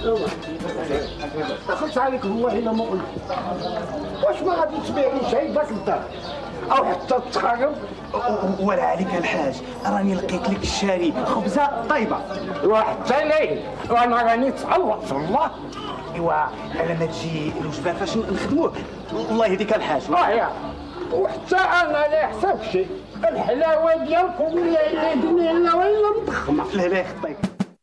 دخلت عليك والله الا ما قلت. واش ما غادي تبيع لي شيء باش للدار او حتى تخرب؟ ولا عليك الحاج، راني لقيت لك الشاري خبزه طيبه. وحتى ليه وانا راني تعوض في الله. ايوا على ما تجي الوجبه فاش نخدموه. الله يهديك الحاج. يا وحتى انا لا يحسب شيء. الحلاوه ديالكم لا يدني الا ولا مضخمه. لا يخطيك.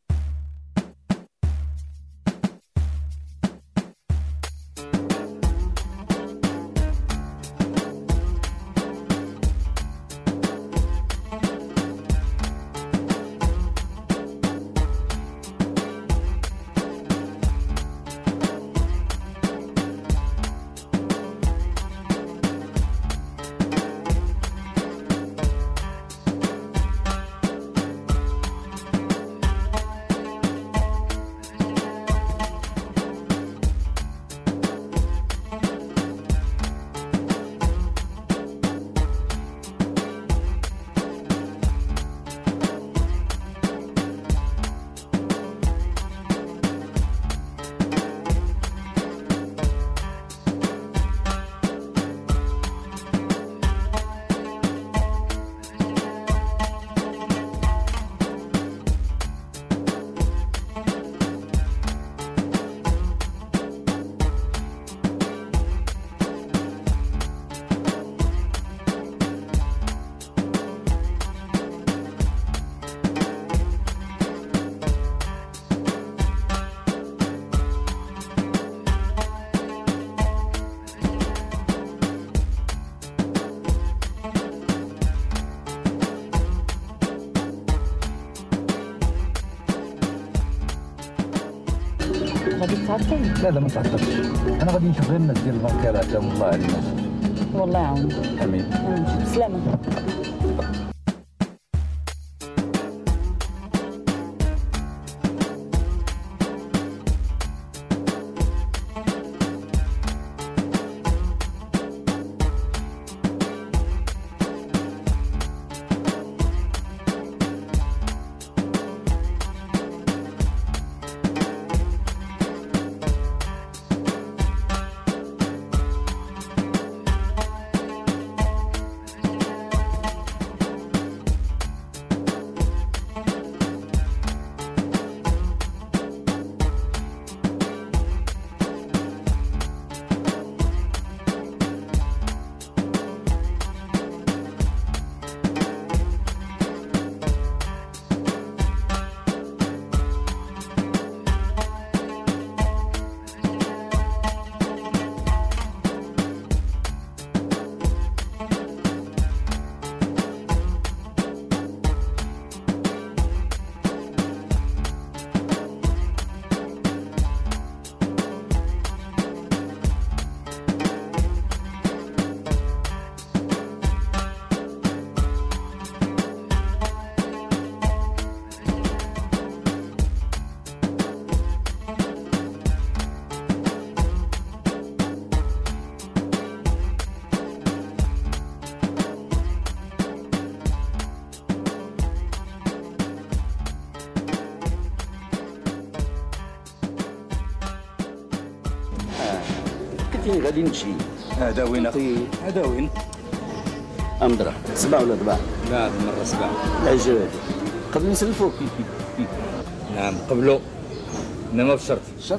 غادي تعطل؟ لا ما تعطلش، انا غادي نشوف غير الناس ديال البنكير عندهم الله علينا. والله يعاونك. امين. بسلامة. فين غادي نمشي؟ هذا وين اخي؟ هذا وين؟ أمدرة 7 ولا 4؟ لا هذه المرة 7. العجاب قبل نسلفوك. نعم قبلو، انما بشرط. شرط؟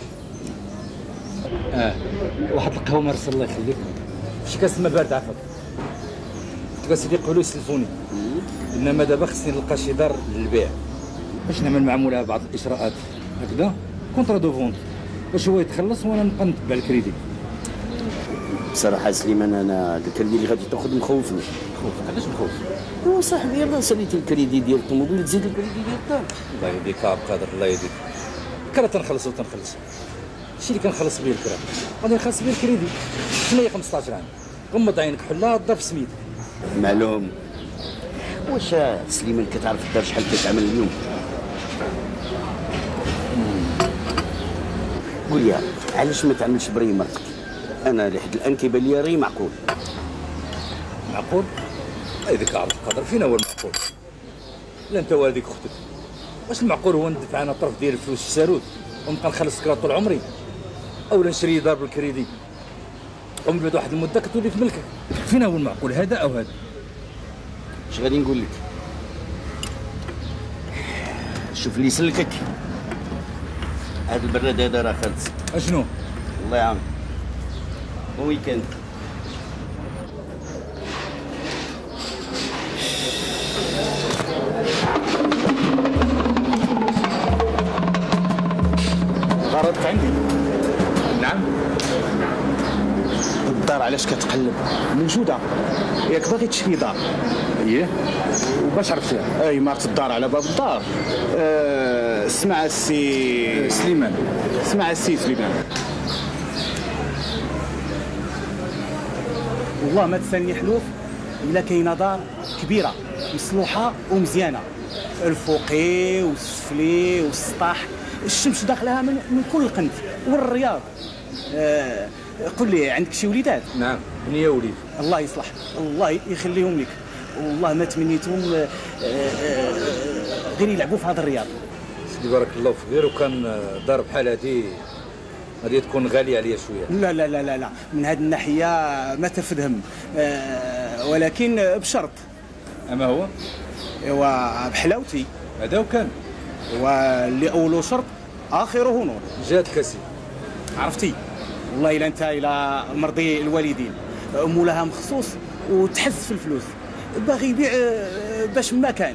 واحد القهوة مرسل الله يخليك، شي كاس ما بارد عفاك. قلت له سيدي قولوا يسلفوني، انما دابا خصني نلقى شي دار للبيع باش نعمل مع مولاها بعض الاجراءات هكذا كونترا دو فونت باش هو يتخلص وانا نبقى نتبع الكريدي. بصراحة سليمان أنا الكريدي اللي غادي تاخذ مخوفني. مخوفك؟ علاش مخوف؟ هو صاحبي يلاه ساليت الكريدي ديال الطوموبيل تزيد الكريدي ديال الدار. الله يهديك عبد القادر، الله يهديك. كرا تنخلص. الشيء اللي كنخلص به الكرا غادي نخلص به الكريدي. شنو هي 15 عام؟ غمض عينك حلها الدار في سميتك. معلوم. واش سليمان كتعرف الدار شحال كتعمل اليوم؟ قول لي علاش ما تعملش بري مرتك؟ انا لحد الان كيبان لي ري معقول. معقول؟ هذيك عرف القدر، فين هو المعقول؟ لا انت وهذيك اختك. واش المعقول هو ندفع انا طرف ديال الفلوس في الساروت ونبقى نخلص سكرات طول عمري، اولا نشري دار بالكريدي ومن بعد واحد المده كتولي في ملكك. فين هو المعقول، هذا او هذا؟ اش غادي نقول لك؟ شوف اللي يسلكك، هذا البراد هذا راه خالص. اشنو؟ الله يعاون ويكند. غرضك عندي. نعم. الدار علاش كتقلب؟ موجوده. ياك باغي تشري دار؟ اييه. وباش عرفتيها؟ اي مارت الدار على باب الدار. اسمع السي سليمان. اسمع السي سليمان، والله ما تسالني حلوف الا كاينه دار كبيره مصلوحه ومزيانه، الفوقي والسفلي والسطح، الشمس داخلها من كل قنت والرياض. قل لي عندك شي وليدات؟ نعم بنيه وليد. الله يصلح، الله يخليهم لك، والله ما تمنيتهم غير يلعبوا في هذا الرياض. سيدي بارك الله في غير، وكان دار بحال هذه غادي تكون غاليه عليا شويه. لا لا لا لا لا، من هذه الناحيه ما ترفد هم، ولكن بشرط. اما هو؟ ايوا بحلاوتي. هذا وكان. واللي اوله شرط اخره نور. جات كاسي. عرفتي؟ والله الا انت الى مرضي الوالدين، مولاها مخصوص وتحس في الفلوس، باغي يبيع باش ما كان.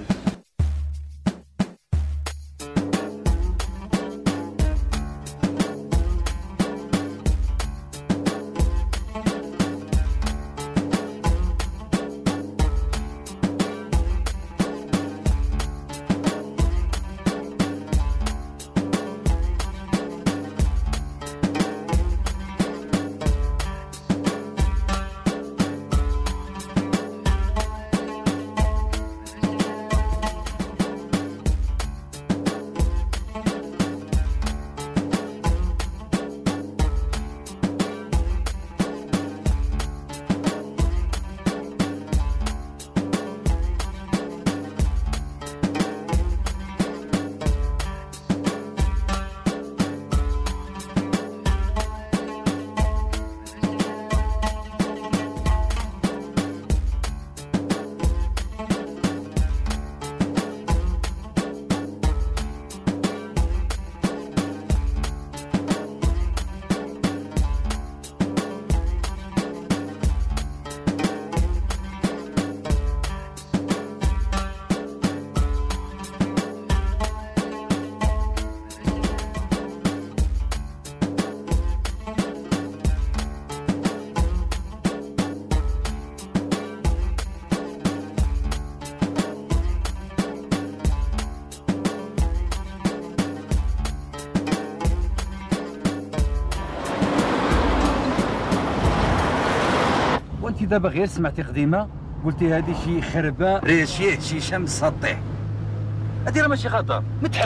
وانت دابا غير سمعتي قديمه قلتي هذه شي خربه ريشيه شي شمس سطيح، هذه راه ماشي غدار متحف.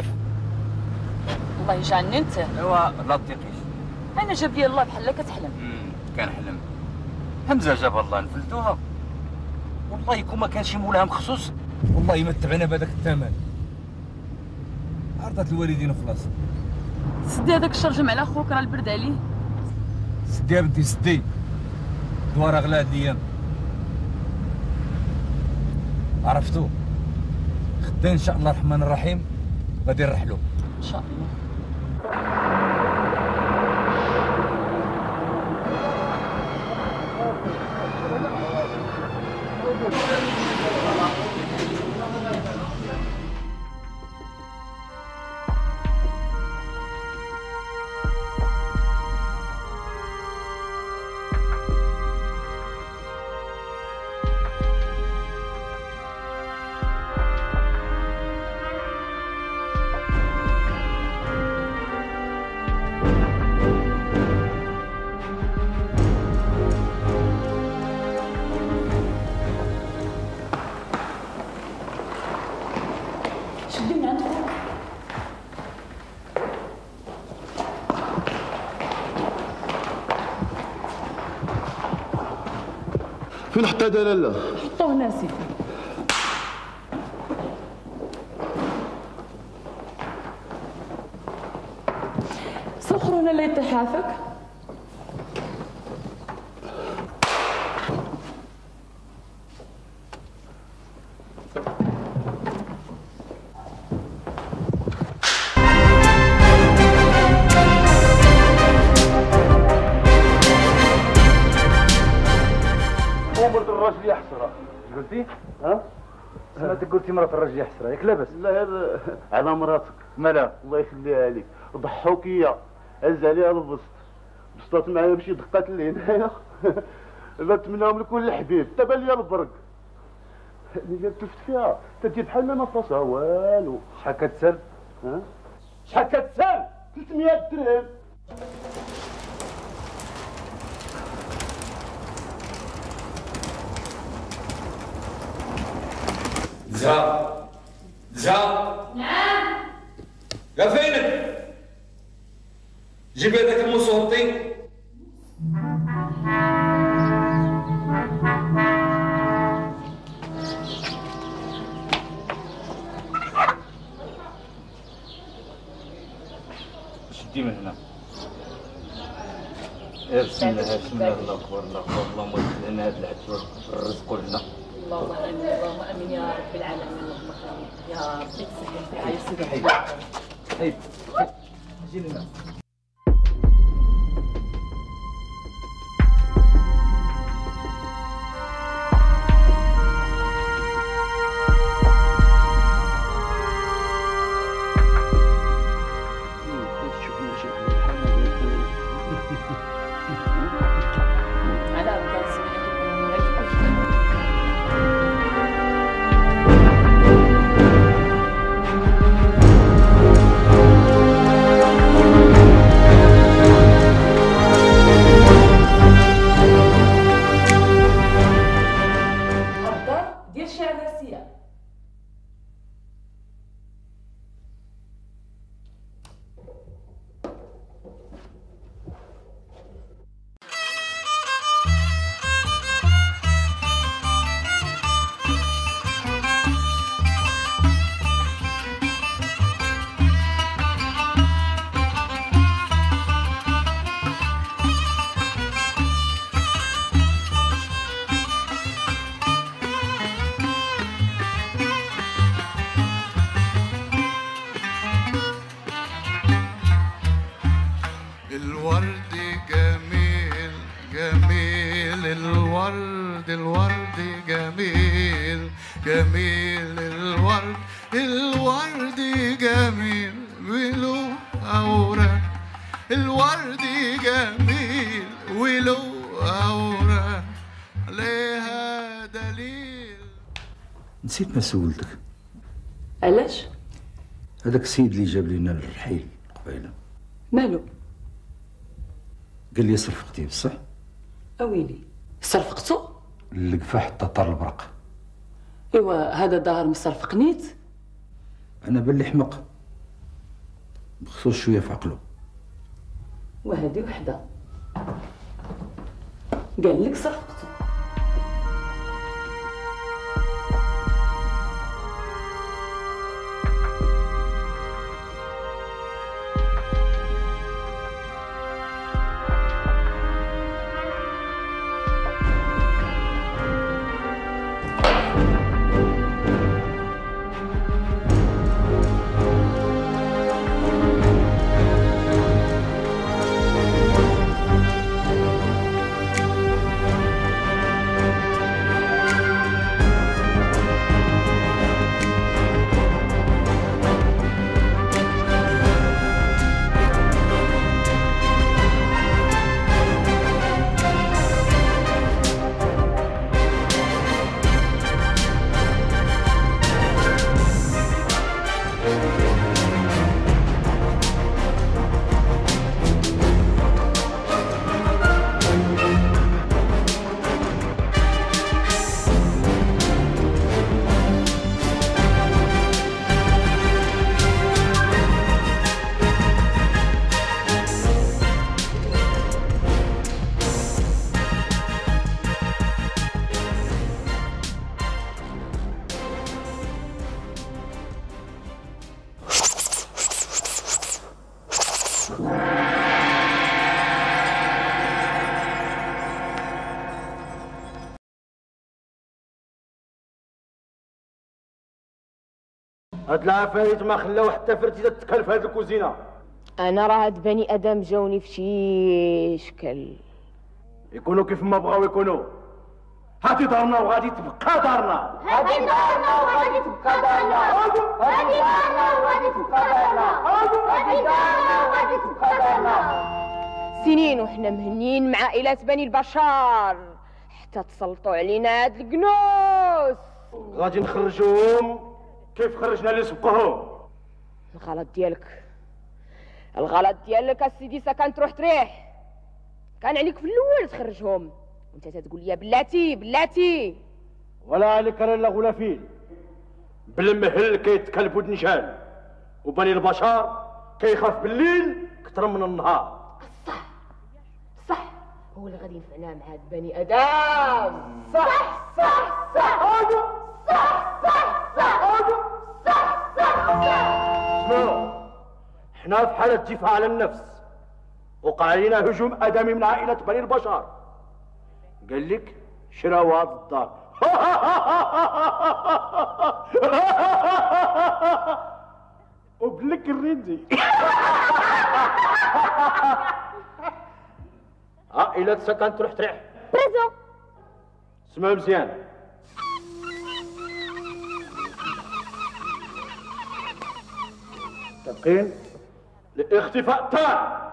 الله يجعلني انت. ايوا لا تطيقيش. انا جاب لي الله بحال كتحلم. كنحلم. همزه جاب الله نفلتوها. والله يكون ما كانش مولاها مخصوص، والله ما تبعنا بهذاك الثمن. عرضت الوالدين وخلاص. سدي هذاك الشرجم على خوك، راه البرد عليه. سدي يا بنتي سدي، الدوار اغلى هاد الايام. عرفتو؟ غدا ان شاء الله الرحمن الرحيم غادي نرحلو ان شاء الله. فين حطها هذا لاله؟ حطوه هنا سيدي. سخرنا اللي يتحافك. مرت الراجل يا حسره. قلتي؟ ها؟ سمعتك قلتي مرات الراجل يا حسره، ياك لاباس؟ لا هذا على مراتك. مالها؟ الله يخليها عليك، ضحوك هي، هز عليها البسط، بسطات معايا بشي دقات اللي هنايا. نتمناهم لك كل الحبيب، تبع لي البرق. اللي تلفت فيها، تدي بحال ما نفرسها والو. شحال كتسال؟ ها؟ شحال كتسال؟ 300 درهم. زهر زهر. نعم. يا فينك؟ جيبي هذاك الموس وهبطي. شدي من هنا. بسم الله بسم الله، الله اكبر الله اكبر. اللهم اجعل لنا هذا العدل والرزق لنا. اللهم امين اللهم امين يا رب العالمين. اللهم امين يا ربي تسهل في حي سيدي. هيد اجي لنا. على الدرس ديال شي عباسيه. الورد جميل جميل، الورد الورد جميل جميل، الورد الورد جميل وله أوراق، الورد جميل وله أوراق عليها دليل. نسيت ما سولتك، علاش؟ هذاك السيد اللي جاب لنا الرحيل قبيله مالو؟ قال لي صرفقتي بصح؟ اويلي صرفقتو؟ اللقفه حتى طار البرق. ايوا هذا ظاهر مصرفقنيت. انا باللي حمق بخصوص شويه في عقله. وهذه وحده قال لك صرفقتو. الورد هاد العفاريت ما خلاو حتى فرتيته تتكل في هاد الكوزينه. انا راه هاد بني ادم جاوني في شي شكل. يكونوا كيف ما بغاو يكونوا. هادي دارنا وغادي تبقى دارنا. هادي دارنا وغادي تبقى دارنا. هادي دارنا وغادي تبقى دارنا. هادي دارنا وغادي تبقى دارنا. سنين وحنا مهنيين مع عائلات بني البشر حتى تسلطوا علينا هاد الكنوس. غادي نخرجوهم كيف خرجنا اللي سبقوهم. الغلط ديالك السيدي كان تروح تريح. كان عليك في الاول تخرجهم وانت تقول لي بلاتي ولا عليك لا غلافيل. بالمهل كيتكلب ودنجان وبني البشر كيخاف بالليل كثر من النهار. صح هو اللي غادي ينفعنا مع هاد بني ادم. صح شنو حنا في حالة دفاع على النفس. وقع علينا هجوم ادمي من عائلة بني البشر. قال لك شراو هاد الدار. وبلك الريدي. عائلة سكن تروح تريح. بريزون. اسمع مزيان. متفقين؟ لاختفاء تام.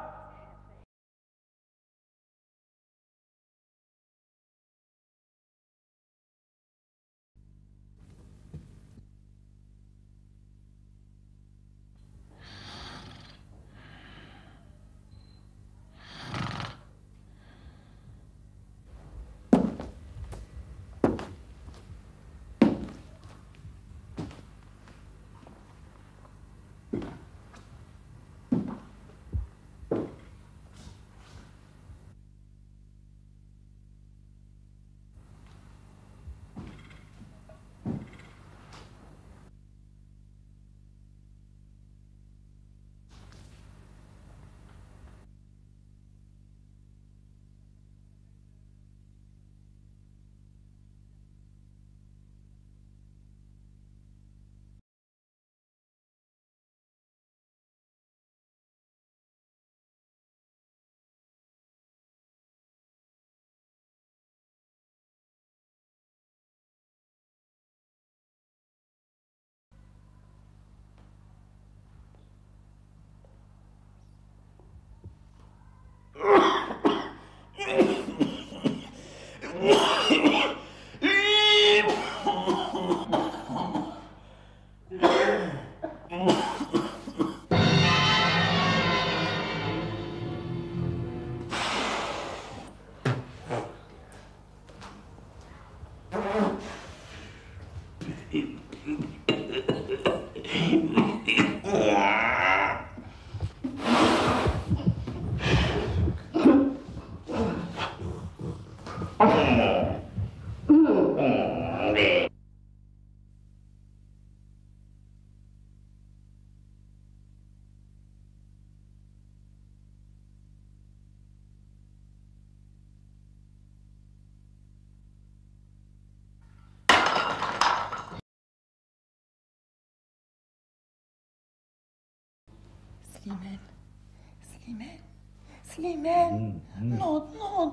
سليمان نوض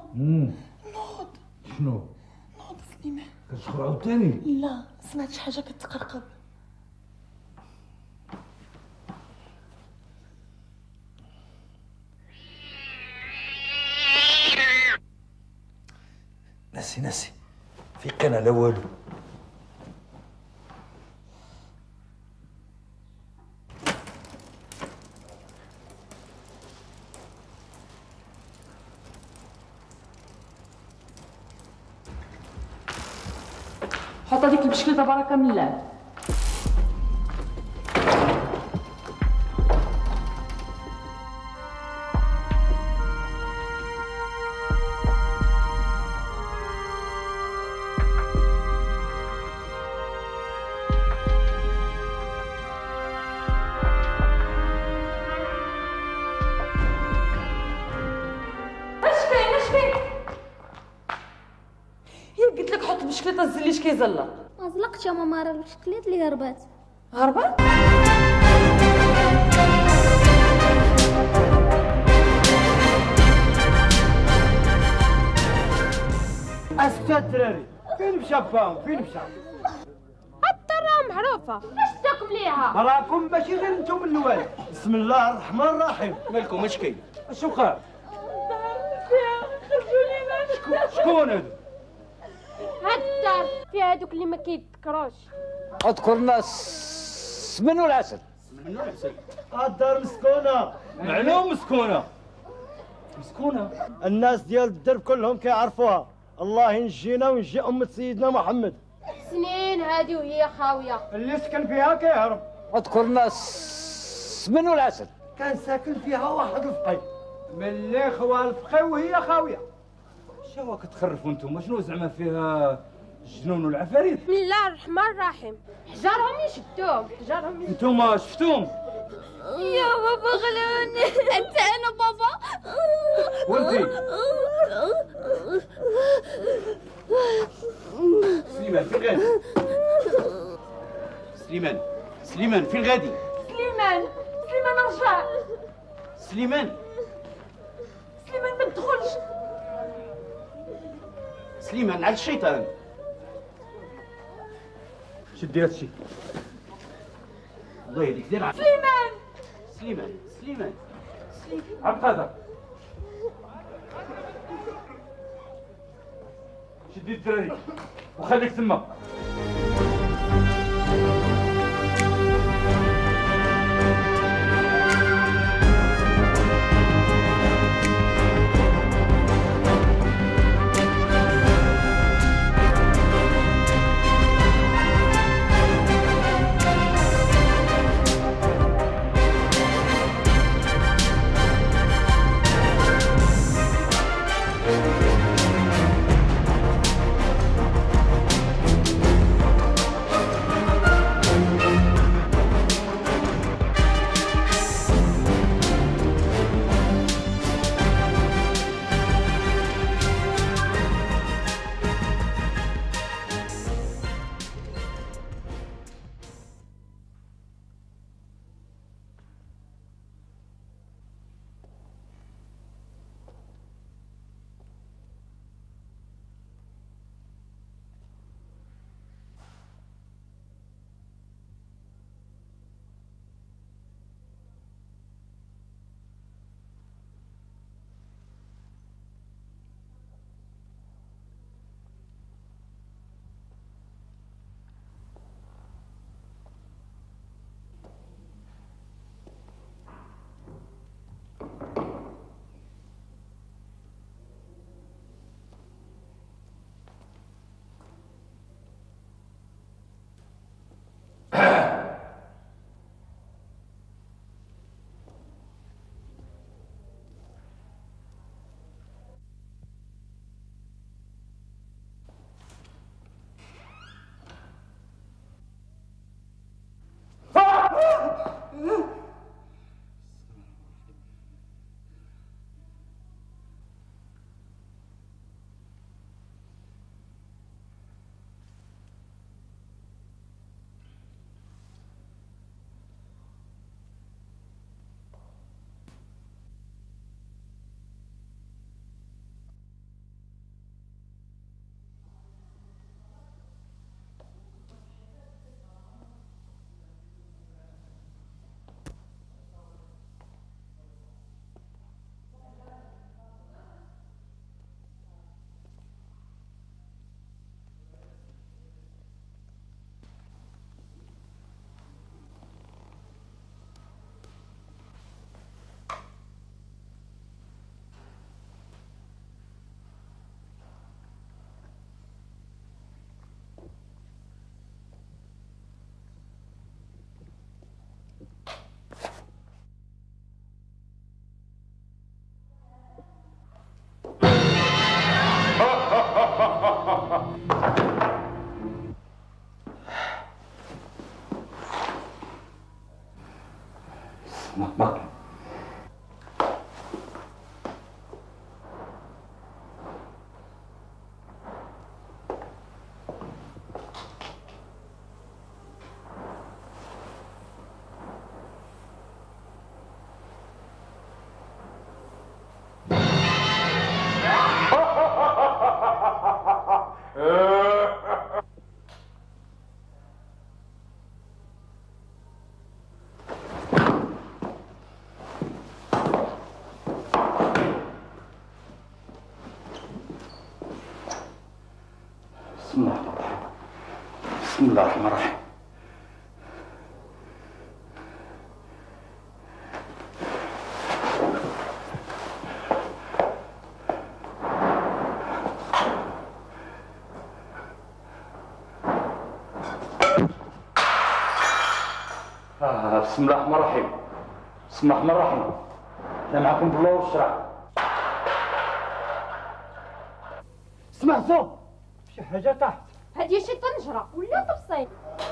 شنو؟ نوض سليمان. كتشخر عاوتاني؟ لا سمعت شي حاجه كتقرقب. ناسي فيقنا لا والو. حط هذيك البشكلة بركة من الله. قلت لك حط بشكليطه الزليش كيزلق. ما زلقتش يا ماما، راه البشكليط اللي هربات. هربان؟ اسكت الدراري، فين مشى باهم؟ فين مشى؟ حتى راه معروفه. اش داكم ليها؟ راكم ماشي غير انتم الاول. بسم الله الرحمن الرحيم. مالكم اش كاين؟ اش وقع؟ شكون هادو؟ هاد الدار فيها هادوك اللي ما كيتذكروش. اذكر الناس منو العسل. منو العسل؟ الدار مسكونه. معلوم مسكونه. مسكونه؟ الناس ديال الدرب كلهم كيعرفوها. الله ينجينا وينجي أمة سيدنا محمد. سنين هادي وهي خاويه. اللي سكن فيها كيهرب. اذكر الناس منو العسل. كان ساكن فيها واحد الفقي. ملي خوا الفقي وهي خاويه. شنو كتخرفوا نتوما؟ شنو زعما فيها الجنون والعفاريت؟ بسم الله الرحمن الرحيم. حجرهم يشدوهم، حجرهم يشدوهم. نتوما شفتوهم؟ يا بابا غلوني. انت انا بابا. وانتي؟ سليمان فين غادي؟ سليمان فين غادي؟ سليمان رجع. سليمان ما تدخلش. سليمان على الشيطان. شدي هادشي. الله يهديك دير. سليمان عبد القادر. شدي الدراري وخليك تما. بسم الله الرحمن الرحيم. بسم الله الرحمن الرحيم. بسم الله الرحمن الرحيم. احنا معكم بالله والشرع. سمع صوت شي حاجه طاحت. هادي شي طنجره ولا طفصيل.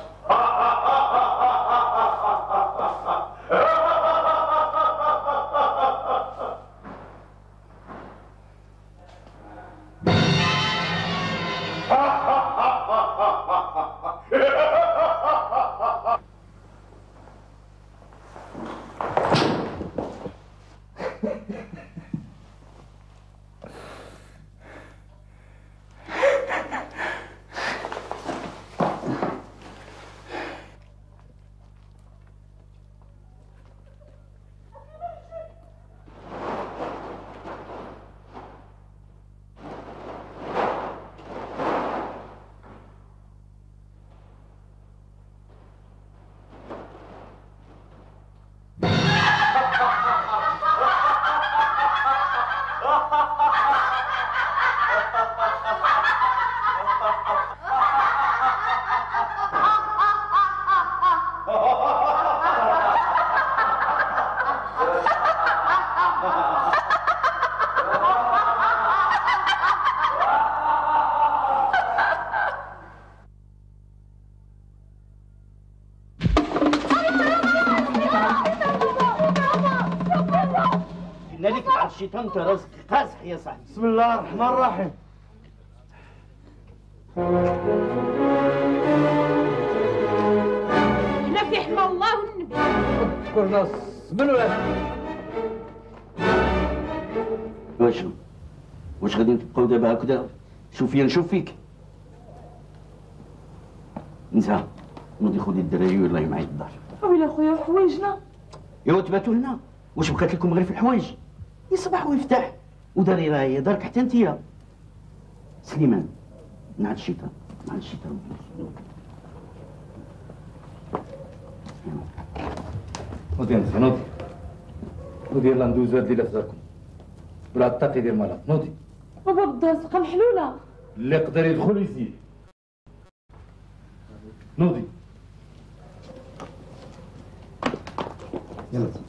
لك بعد الشيطان انت راسك قازح يا صاحبي. بسم الله الرحمن الرحيم. هنا في حمى الله والنبي. كلنا من ولا واش غادي تبقاو دابا هكذا شوف فيا نشوف فيك؟ انت نوضي خذي الدراري والله معايا الدار. ويلي خويا حوايجنا. يا تباتوا هنا واش بقات لكم غير في الحوايج؟ يصبح ويفتح وداري راه هي دارك حتى انتيا. سليمان نعد الشيطان نعد الشيطان. نوضي انت نوضي نوضي يلا ندوزو هاد الليله في داركم بلا الطاقي ديال مالك. نوضي بابا الدازقه محلوله. اللي يقدر يدخل يزيد. نوضي يلا.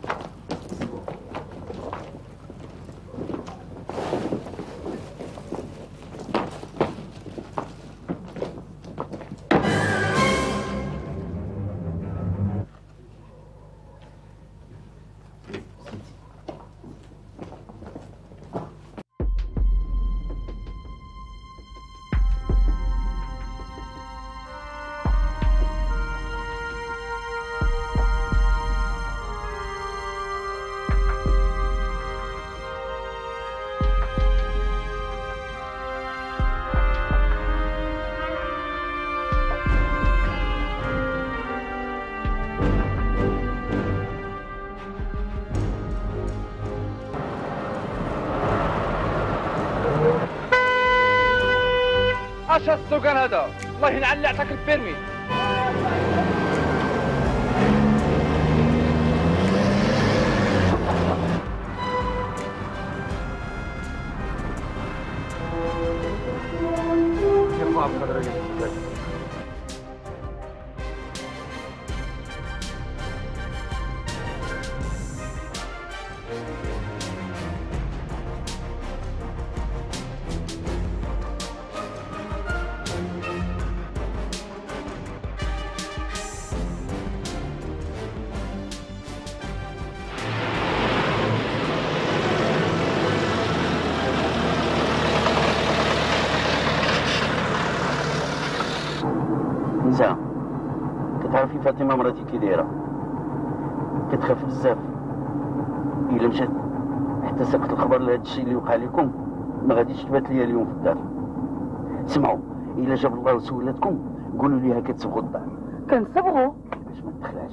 اش السوقان هذا؟ الله ينعل اللي عطاك البيرمي. يا عبد القادر انت كتعرفي فاطمه مراتي كي دايره كتخاف بزاف. الا مشات حتى ساقت الخبر لهذا الشيء اللي وقع لكم ما غاديش تبات ليا اليوم في الدار. سمعوا الا جاب الله لسولاتكم قولوا ليها كتسبغوا الدار. كنصبغوا باش ما ندخلهاش.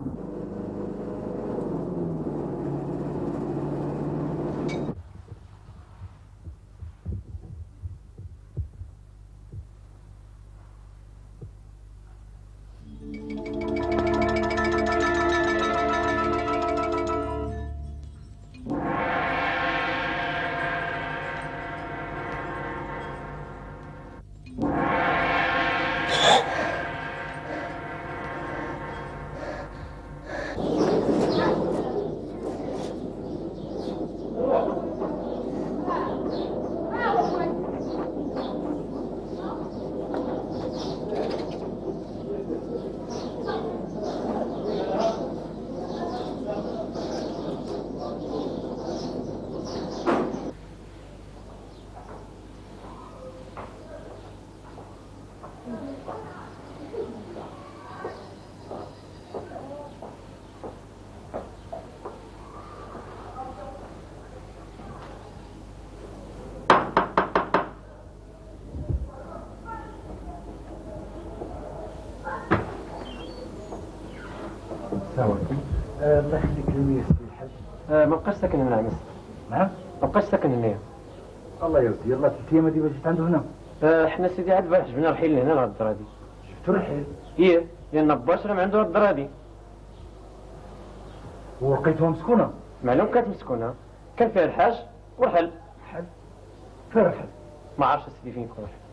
الله يخليك المية سي الحاج. ما بقاش ساكن هنا عمس. نعم؟ ما بقاش ساكن هنا. الله يرضي يلا 3 ايام هادي باش جيت عنده هنا. حنا سيدي عاد البارح جبنا رحيل لهنا لهاد الدار هادي. شفتو الرحيل؟ ايه لان باش راه ما عنده هاد الدار هادي. ولقيتوها مسكونه؟ معلوم كانت مسكونه، كان فيها الحاج ورحل. رحل؟ فين رحل؟ ما عرفتش سيدي فين يكون رحل.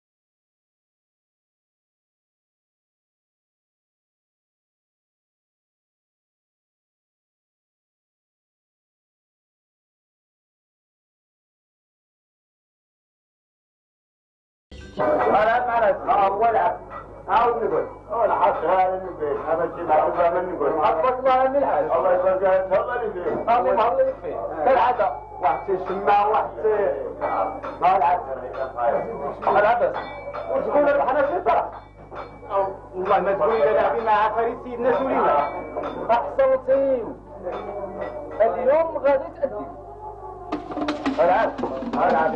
ولعب عاود نقول العب هذا البيت انا نجيب عاود من نقول حقك الله من الحال الله يبارك فيك تفضل فيه الله يبارك فيك كالعاده واحد الشماع واحد ما العب العب وتقول انا في طرح والله ما تقول الا لاعبين مع عفاريت سيدنا سولينا احسنتين اليوم غادي تأدي العب العب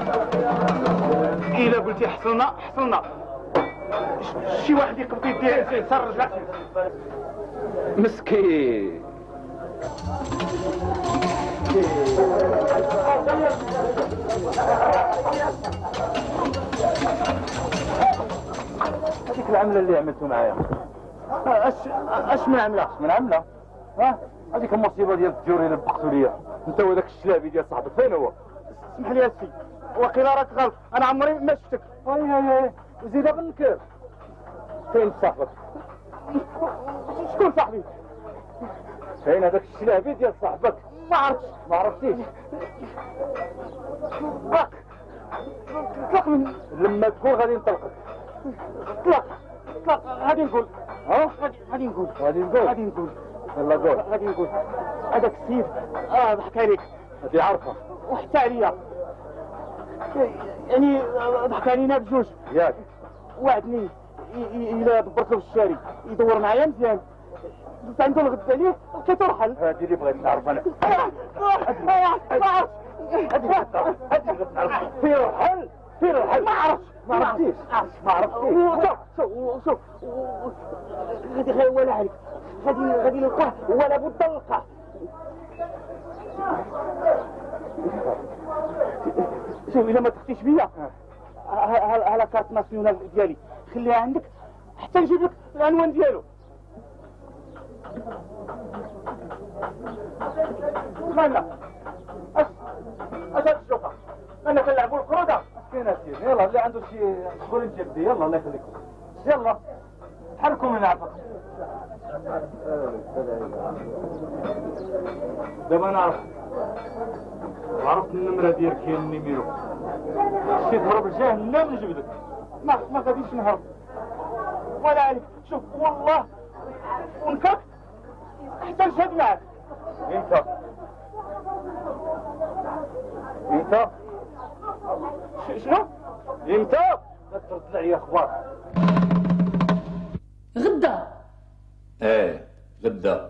إلا قلتي حصلنا شي واحد يقبض يديه يسر رجلك مسكين. هذيك العملة اللي عملتوا معايا اش من عملة؟ من عملة؟ ها؟ هذيك المصيبة ديال الديور اللي لبقتوا ليا انت وذاك الشلابي ديال صاحبك فين هو؟ اسمح لي يا سي وقيلا راك غلط انا عمري ما شفتك اي زيد بالنكير فين صاحبك؟ شكون صاحبي؟ فين هذاك الشلابي ديال صاحبك؟ ما عرفتيش اطلق من لما تقول غادي نطلقك اطلق غادي نقول ها غادي نقول يلا قول غادي نقول هذاك السيد ضحك عليك هذه عارفه وحتى عليا يعني ضحك علينا بجوج ياك وعدني الا دبرت له الشاري يدور معايا مزيان درت عنده الغد عليه لقيتو رحل هادي اللي بغيت نعرف انا فين رحل ما عرفتيش شوف غادي غير ولا عليك غادي نلقاه ولا بد نلقاه شوف الا ما تختيش بيا ها كارت ناسيونال ديالي خليها عندك حتى نجيب لك العنوان ديالو مالنا اش هاد الشوفه انا كنلعبوا الكروده كاين اسير يلا اللي عنده شي شغل نجيب يلا الله يخليكم يلا حركوا من عفاك دابا انا عرفت النمره ديال كاين النيميرو شي تهرب لجهنم نجبدك ما غاديش نهرب ولا عليك شوف والله ونكرت حتى نشهد معك انت شنو؟ انت لا ترد لي اخبار غدا غدا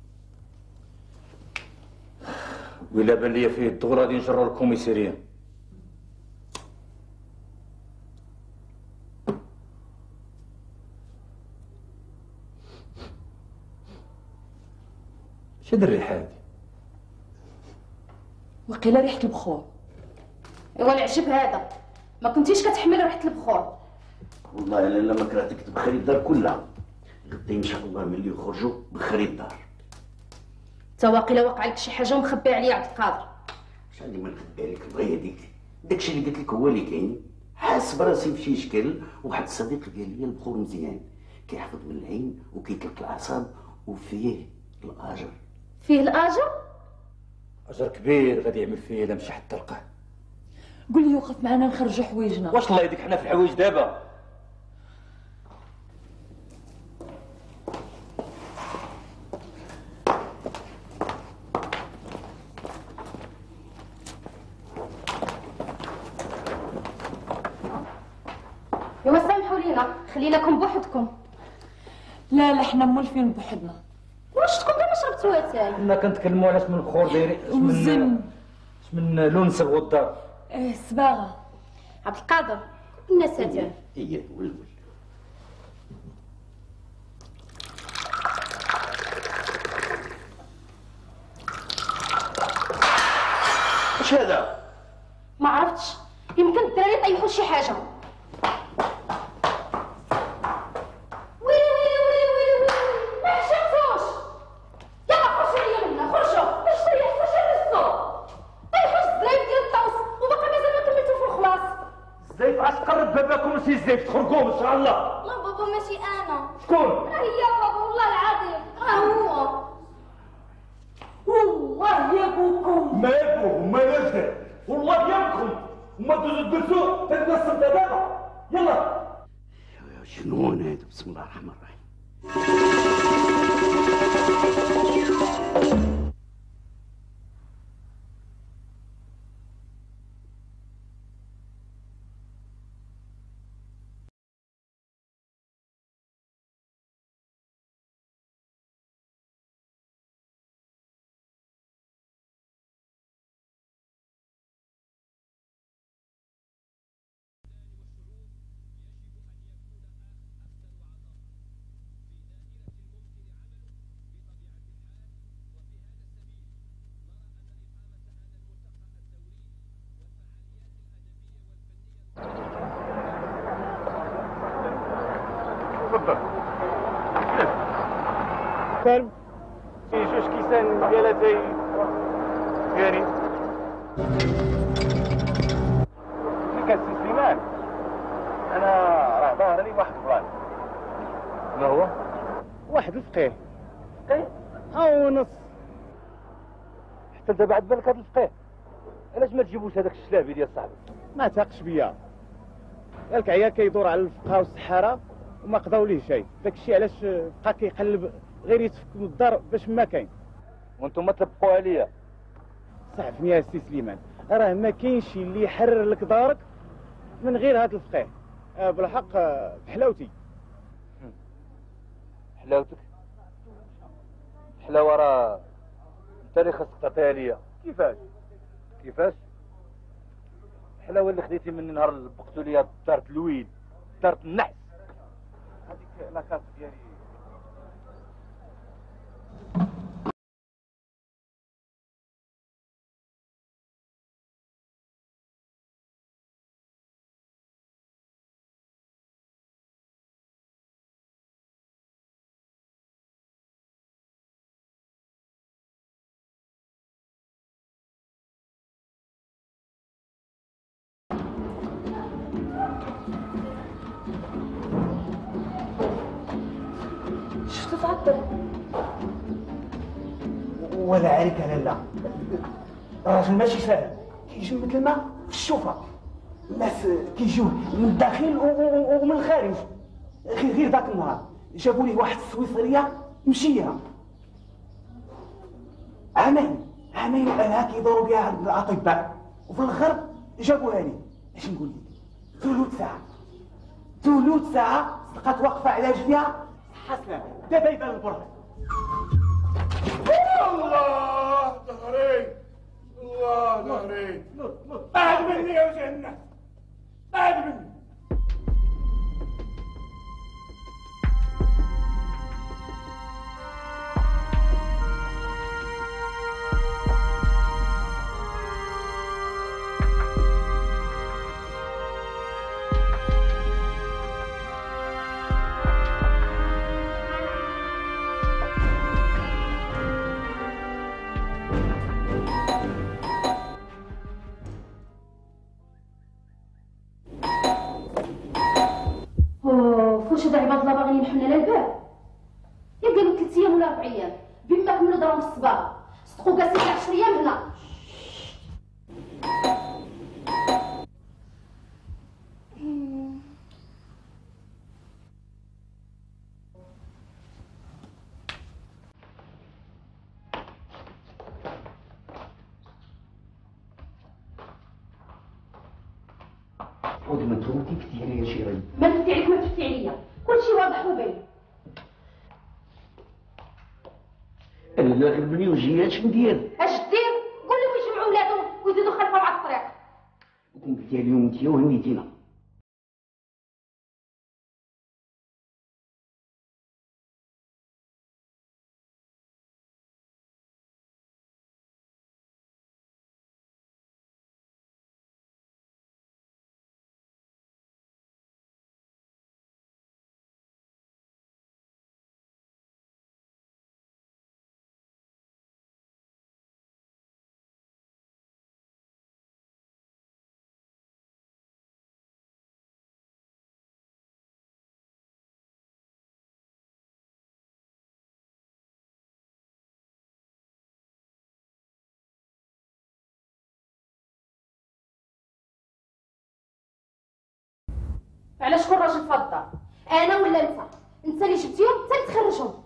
وإلا بان ليا فيه الدور غادي نجرو الكوميسارية هاد الريحه هادي وقيله ريحه البخور. ايوا العجب هذا، ما كنتيش كتحمل ريحه البخور. والله لالا ما كرهتك تبخري الدار كلها. غدا ان شاء الله ملي يخرجوا بخري الدار. تا واقيلا وقع لك شي حاجه ومخبي عليا عبد القادر. واش عندي ما نخبي عليك؟ بغا هذيك داكشي اللي قلت لك هو اللي كاين. حاس براسي في شي شكل. واحد الصديق قال لي البخور مزيان كيحفظ من العين وكيطلق الاعصاب وفيه الاجر. فيه الاجر؟ اجر كبير غادي يعمل فيه الا مشى حتى لقاه. قول لي وقف معنا نخرجوا حوايجنا. واش الله يديك حنا في الحوايج دابا؟ ايوا سامحوا لينا، خليناكم بوحدكم. لا لا حنا مولفين بوحدنا. واش تكون كما شربتوا اتاي؟ كنا كنتكلموا على من الخور دايرين من لونس الغدار. ايه صباغه. عبد القادر الناس هادي هي ولول. واش هذا؟ ما عرفتش، يمكن الدراري طيحوا شي حاجه. الزيت تخرجوه ان شاء الله. لا بابا ماشي انا. شكون؟ هي بابا والله العظيم هو. والله يا بوكم. ما يبوكم ما يرجع والله يمكم وما تدرسوا تتنصب دابا. يلا. شنو هذا؟ بسم الله الرحمن الرحيم. كلب في جوج كيسان ديال اتاي ديالي. كان سي سليمان انا راه ظاهر لي واحد البلان. ما هو؟ واحد الفقيه. فقيه؟ ها هو نص. حتى دابا عاد بالك هذا الفقيه. علاش ما تجيبوش هذاك الشلابي ديال صاحبي؟ ما تاقش بيا. قالك عيا كيدور على الفقهاء والسحاره وما قضاو ليه شيء. داك الشيء علاش بقى كيقلب غير يتفك من الدار باش ما كاين. وانتم تلبقوا عليا. صعفني يا سي سليمان، راه ما كاينش اللي يحرر لك دارك من غير هذا الفقيه. بالحق بحلاوتي. حلاوتك؟ حلاوه راه انت اللي خاصك تعطيها ليا. كيفاش؟ كيفاش؟ الحلاوه اللي خديتي مني نهار لبقتوا ليا دار الويد، دار النحس. هذيك لاكاس ديالي. شفتو تعطل. ولا عليك انا لا. الراجل ماشي ساهل، كيجي مثل ما في الشوفه. الناس كيجيو من الداخل ومن الخارج. غير ذاك النهار جابوا ليه واحد السويسريه مشيه. عامين انا كيدوروا بها عند الاطباء وفي الاخر جابوها لي. اش نقول لك؟ ثلث ساعه بقات واقفه على رجليها حسنا. دابا يبان البرد. الله ظهري الله ظهري. بعد مني يا وجه الناس، بعد مني. واش هاد عباد الله باغيين ينحوا لنا الباب؟ يا قالوا 3 ايام ولا 4 ايام بما كملوا دراهم في الصباغه صدقوا كاع 10 ايام هنا. ودي ما تروتي فتي عليا شي ري. ما تفتي عليك ما تفتي عليا، كلشي واضح وباين. انا غير بني وجهي اش ندير؟ اش دير؟ قول لهم يجمعوا ولادهم ويزيدوا خلفهم على الطريق. وكون قلتي اليوم انت وهنيتينا. علاش كل راجل في الدار؟ انا ولا انت؟ انت اللي جبتيهم انت اللي تخرجهم.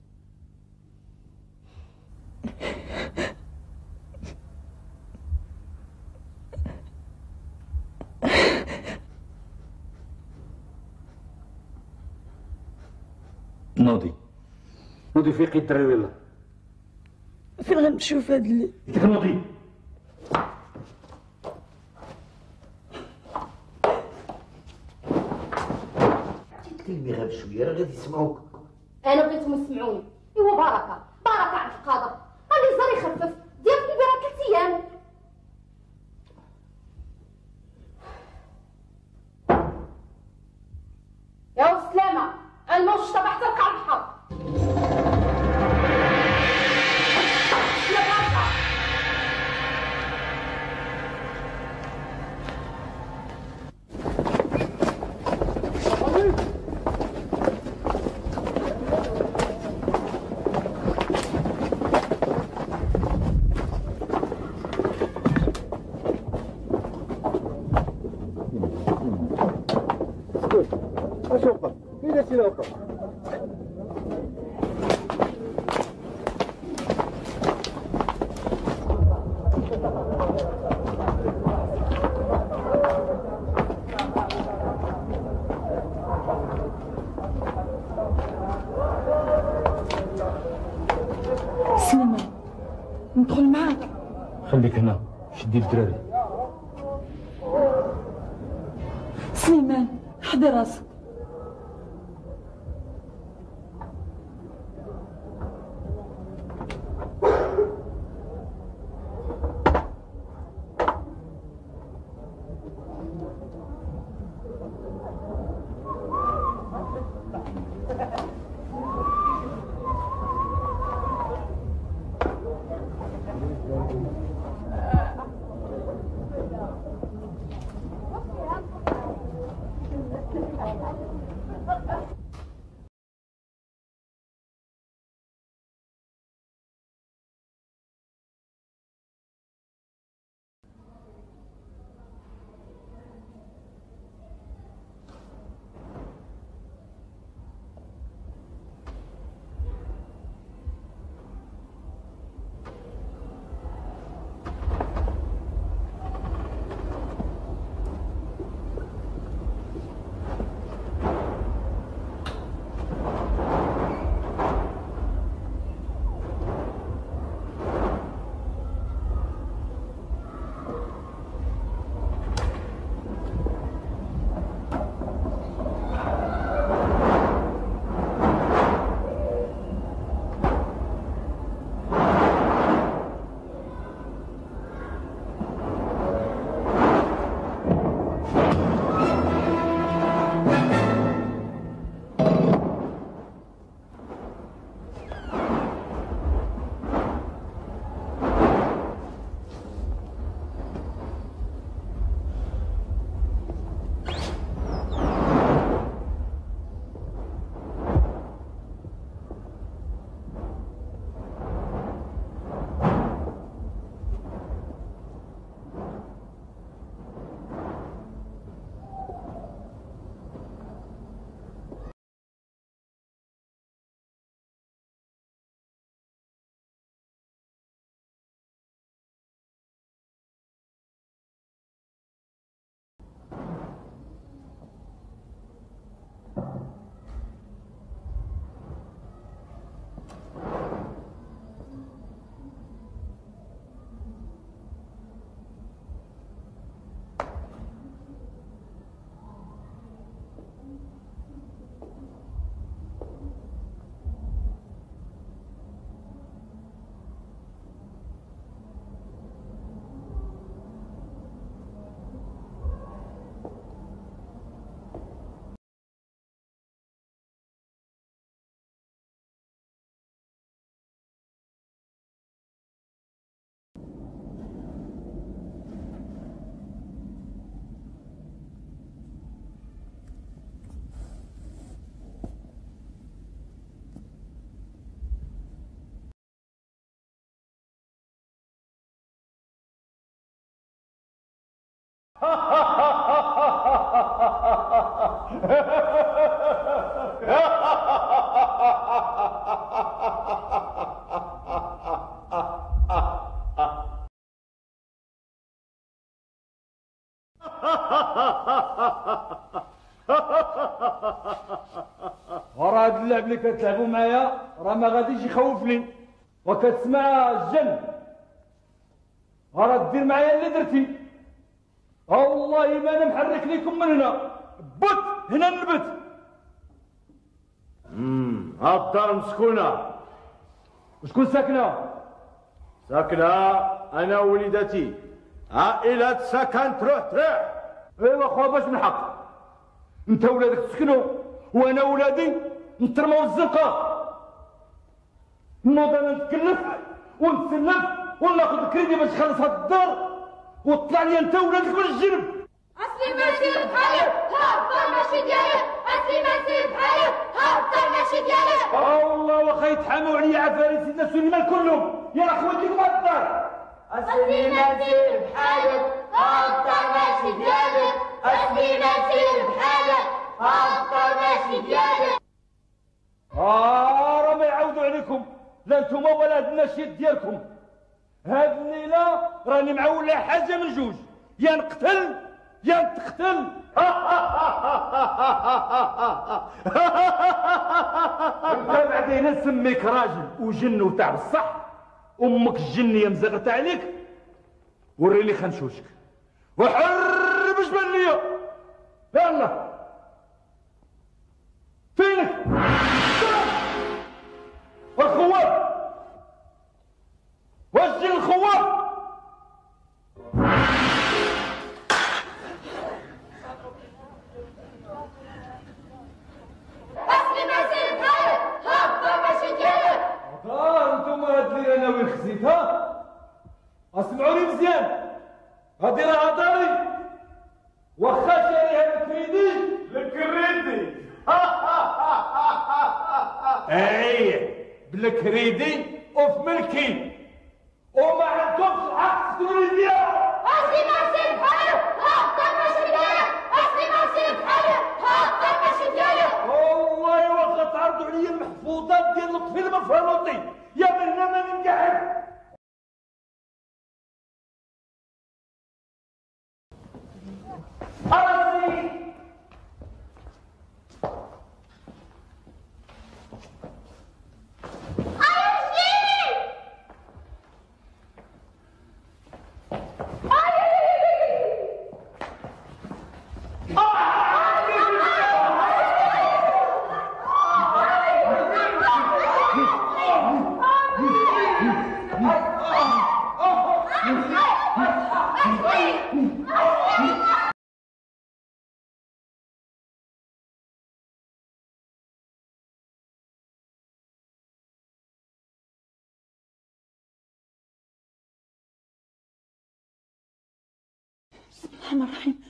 نوضي فيقي الدراري ولا فين غنمشيو في هاد الليل؟ نوضي. تكلمي غير بشويه راه غادي يسمعوك. انا بغيتهم يسمعوني. ايوا بركه على القادر. غادي يزال يخفف ديال البيرة 3 ايام. يا سلامه الموج اشتبع حتى لقى البحر. اشوفك كيف سيروكو سليمان ندخل معاك. خليك هنا شدي الدراري. سليمان حضي راسك. ورا هاد اللعب اللي كتلعبوا معايا راه ما غاديش يخوفني وكتسمع الجن. راه دير معايا اللي درتي، والله ما انا محرك لكم من هنا، بت هنا نبت. هاد الدار مسكونه. وشكون ساكنه؟ ساكنه انا ووليداتي، عائله سكن تروح. ايوا خويا باش من حق انت ولادك تسكنوا وانا ولادي نترموا الزنقه. نوض انا نتكلف ونتسلف وناخذ الكريدي باش نخلص هاد الدار وطلع لي انت ولادك من الجنب. اصلي ما يصير بحالك، ها الدار ماشي ديالك. اصلي ما يصير بحالك، ها الدار ماشي ديالك. والله واخا يتحاموا عليا عفاريت سيدنا سليمان كلهم يا خواتيكم هاد الدار. اصلي ما يصير بحالك، ها الدار ماشي ديالك. اصلي ما يصير بحالك، ها الدار ماشي ديالك. راه ما يعاودوا عليكم لا نتوما ولا هاد النشيد ديالكم. هاد الليله راني معول حاجه من جوج، يا نقتل يا نتقتل. انت بعدين نسميك راجل وجن وتاع بصح، امك الجنيه مزغت عليك. وريني خنشوشك وحرب جبل ليا. يلا فينك والخواب وجه الخواب. اصلي ما يصير بحالك، ها الدار ماشي ديالك. انتم هاد اللي انا وين خزيتها اسمعوني مزيان. هادي راه داري واخا شاريها بالكريدي. اي بالكريدي وفي ملكي وما عندكمش الحق تقولوا لي فيها. اصلي ما يصير بحالك، ها الدار ماشي ديالك. اصلي ما يصير بحالك، ها الدار ماشي ديالك. والله واخا تعرضوا عليا المحفوظات ديال لطفي المفروضي يا من هنا ماني مقعد. بسم الله الرحمن الرحيم.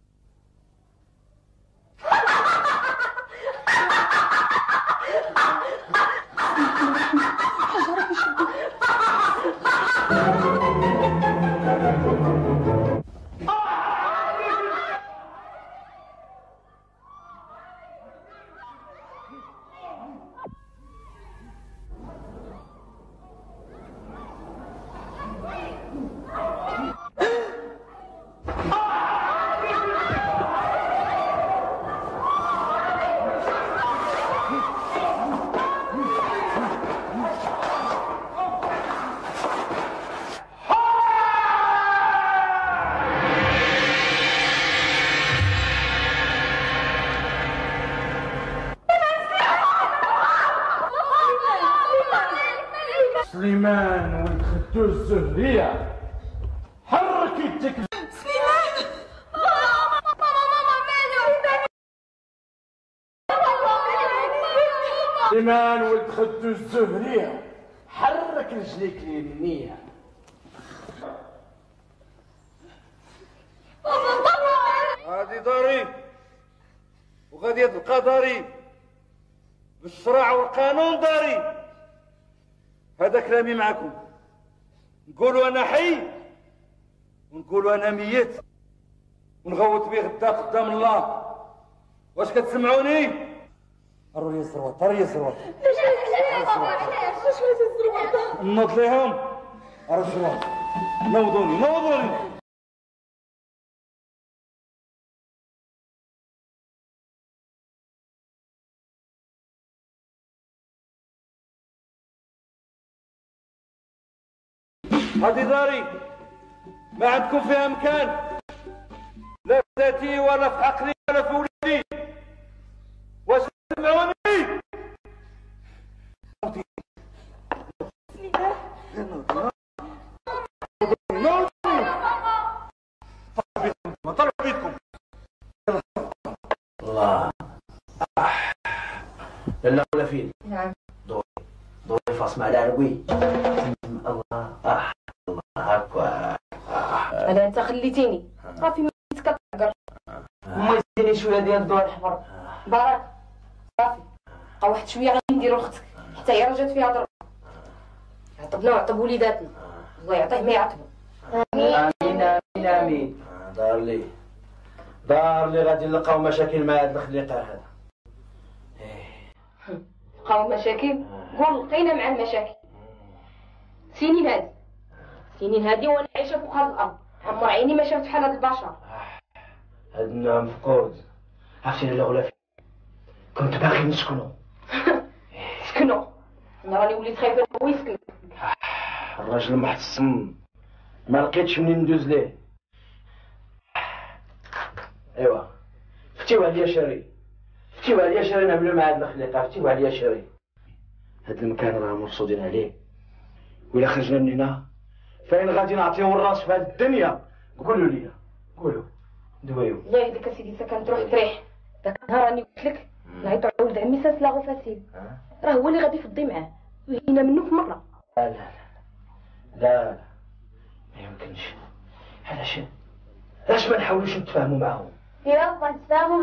سليمان ولد خدو الزهرية حرك يدك. سليمان سليمان ولد خدو الزهرية حرك رجليك اليمنية. هادي داري وغادي تبقى داري بالشرع والقانون داري. هذا كلامي معكم، نقولوا انا حي ونقولوا انا ميت. ونغوت بيه غدا قدام الله. واش كتسمعوني؟ راه لي الزروط، راه لي الزروط. نوض ليهم راه الزروط. نوضوني نوضوني. هذه داري ما عندكم فيها مكان، لا في ذاتي ولا في عقلي ولا في ولدي. واش تسمعوني؟ طلعوا بيدكم. الله لا ولا فين؟ نعم. دوري فاصمة على عربي. الله الله هكا. انا انت خليتيني صافي ما كتعقر. ما يزيدني شويه ديال الضوء الحمر. بارك صافي بقى واحد شويه غادي نديرو لختك حتى هي رجعت فيها ضرب. عطبنا وعطب وليداتنا الله يعطيه ما يعطبو. امين امين امين. دار لي غادي نلقاو مشاكل مع هاد الخليقه هذا. لقاو مشاكل؟ قول لقينا مع المشاكل. سنين هادي وانا عايشه فوق هاد الارض، عمر عيني ما شافت بحال هاد البشر. هاد النوع مفقود. عرفتي الاولى فين؟ كنت باغي نسكنو. سكنو؟ انا راني وليت خايفه هو يسكن. الراجل محتسم ما لقيتش منين ندوز ليه. ايوا فتيو عليا شري نعملو مع هاد الخليقه. فتيو عليا شري. هاد المكان راه مرصودين عليه، وإلا خرجنا من هنا فين غادي نعطيو الراس في هاد الدنيا؟ قولوا لي قولوا دوايو. الله يهديك اسيدي سكن تروح تريح. داك النهار راني قلت لك نعيط على ولد عمي ساس لاغو فاسيل، راه هو اللي غادي يفضي معاه وهينا منه في مره. لا ما يمكنش. علاش ما نحاولوش نتفاهموا معاهم؟ يبقى نتفاهموا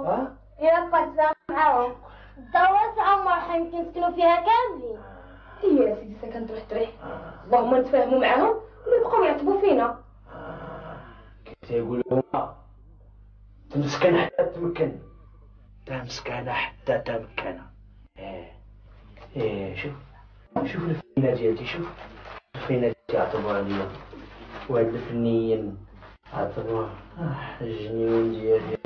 معاهم. الدوات عمر يمكن نسكنوا فيها كاملين. هي يا سيدي سكن تروح تريح. اللهم نتفاهموا معاهم ويبقاو يعتبوا فينا. كيف تيقولوا هما تمسكن حتى تمكن. تمسكن حتى تمكن. شوف الفنينة ديالتي. شوف الفنينة ديالتي عطبوا عليا. وهاد الفنيين عطبوا الجنين ديالي.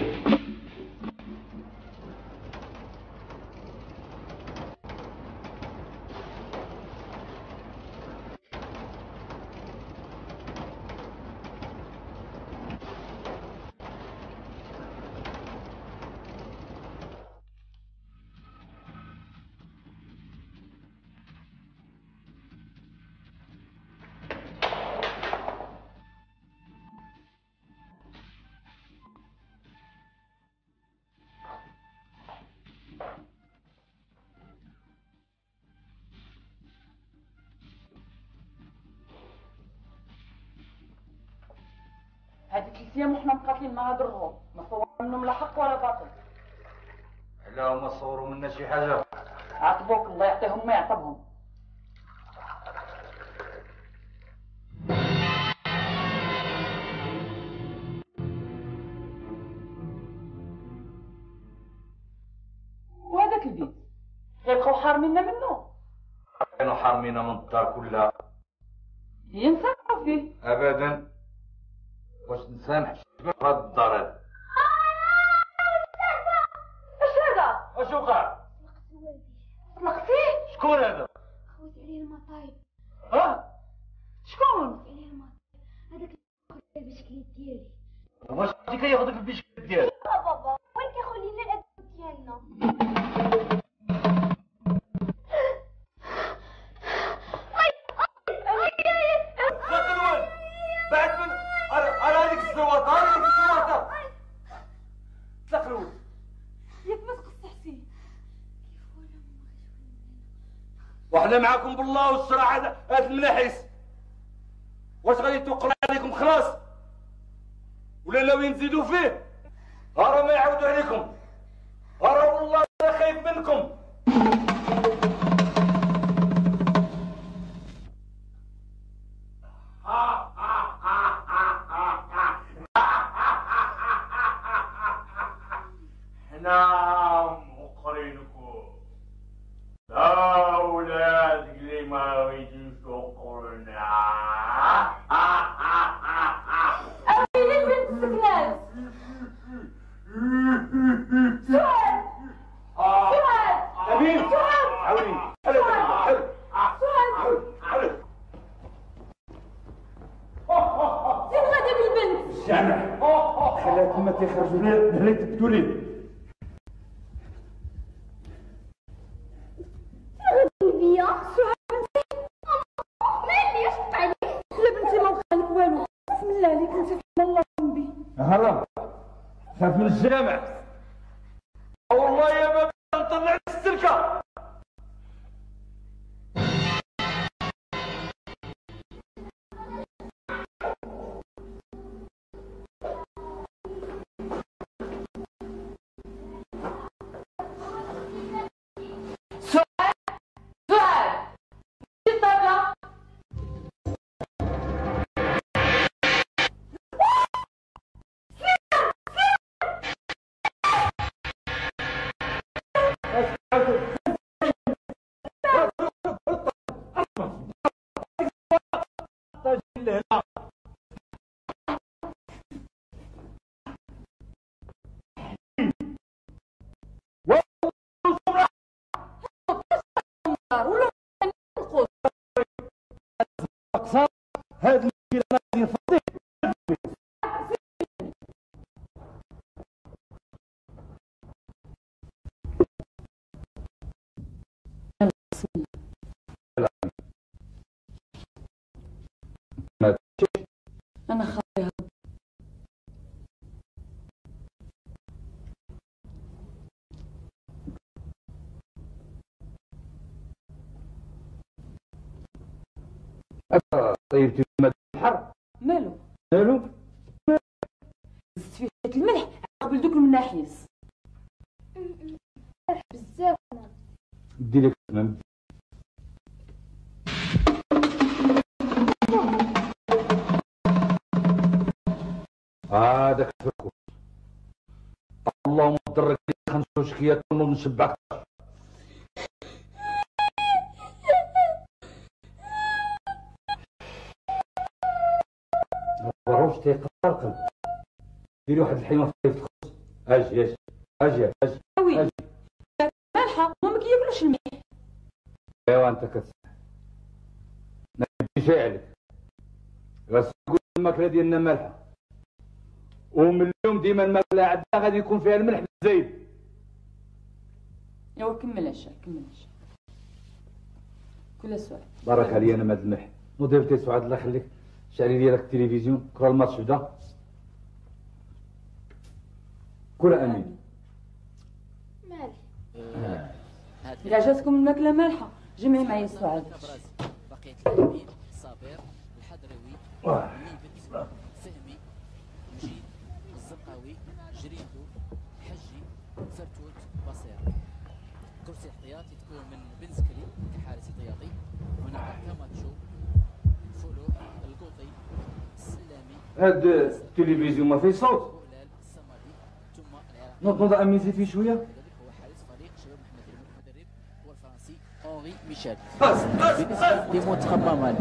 هذه 3 ايام وحنا مقاتلين مع هاد الروم، ما صور منهم لا حق ولا باطل. لا هما صوروا منا شي حاجه. عاقبوك الله يعطيهم ما يعطبهم. وهذاك البيت غيبقاو حارميننا منه. كانوا حارمينا من الدار كلها. ينسامحوا فيه؟ ابدا. واش نسامح في هاد الدار هذا؟ اش هذا؟ اش وقع؟ طلقتيه؟ شكون هذا؟ خوت عليه المطايب. شكون؟ خوت عليه المطايب. هذاك البشكليت ديالي. واش انت كياخذك البشكليت ديالك؟ بابا وين كيخلي لنا الادب ديالنا؟ طلق الولد. ياك ما تقصحتي. وحنا معاكم بالله والصراع هذا المناحيس. واش غادي توقعوا عليكم خلاص؟ ولا ناويين نزيدوا فيه؟ راه ما يعاودوا عليكم. راه والله انا خايف منكم. الجامع خليها تما تيخرجوا لنا يثبتوا لي. بيا مالي اش بقى عليك؟ لا بنتي ما بقى لك والو، بسم الله عليك انت في الله ربي. هلا خاف من الجامع والله يا بابا نطلع السلكه. هذا المشكل غادي نفضيه. انا خاطيها طيبتي الماء البحر مالو مالو زدت فيه شويه الملح قبل دوك المناحيس بزاف. دي لك تمام. هذاك الفركوس اللهم ضرك 5 وشكيات ونوض نشبعك. مبروش تيقلقل ديري واحد الحيوان في الخبز. اجي وي مالحه هما ما كياكلوش الملح. ايوا انت كتسمع ما يجيش عليك غاس تقول الماكله ديالنا مالحه ومن اليوم ديما الماكله عندنا غادي يكون فيها الملح بالزايد. ايوا كمل الشاي كمل الشاي كل سؤال. بارك عليا انا ماد الملح مديرتي سعاد الله يخليك شعلي لي داك التلفزيون كرا الماتش بدا كل امين. مالي إذا جاتكم الماكله مالحه جمعي معايا سعاد. بقية اللاعبين صابر الحضريوي نيبت فهمي مجيد الزرقاوي جريدو حجي فرتوت بصير. كرسي احتياطي تكون من بن زكري كحارس احتياطي. هناك كاماتشو فولو القوطي السلامي. هاد التلفزيون ما فيه صوت. نوض اميزي فيه شويه. هو حارس فريق شباب محمد المدرب هو الفرنسي اونري ميشيل. بالنسبه لمنتخب مامال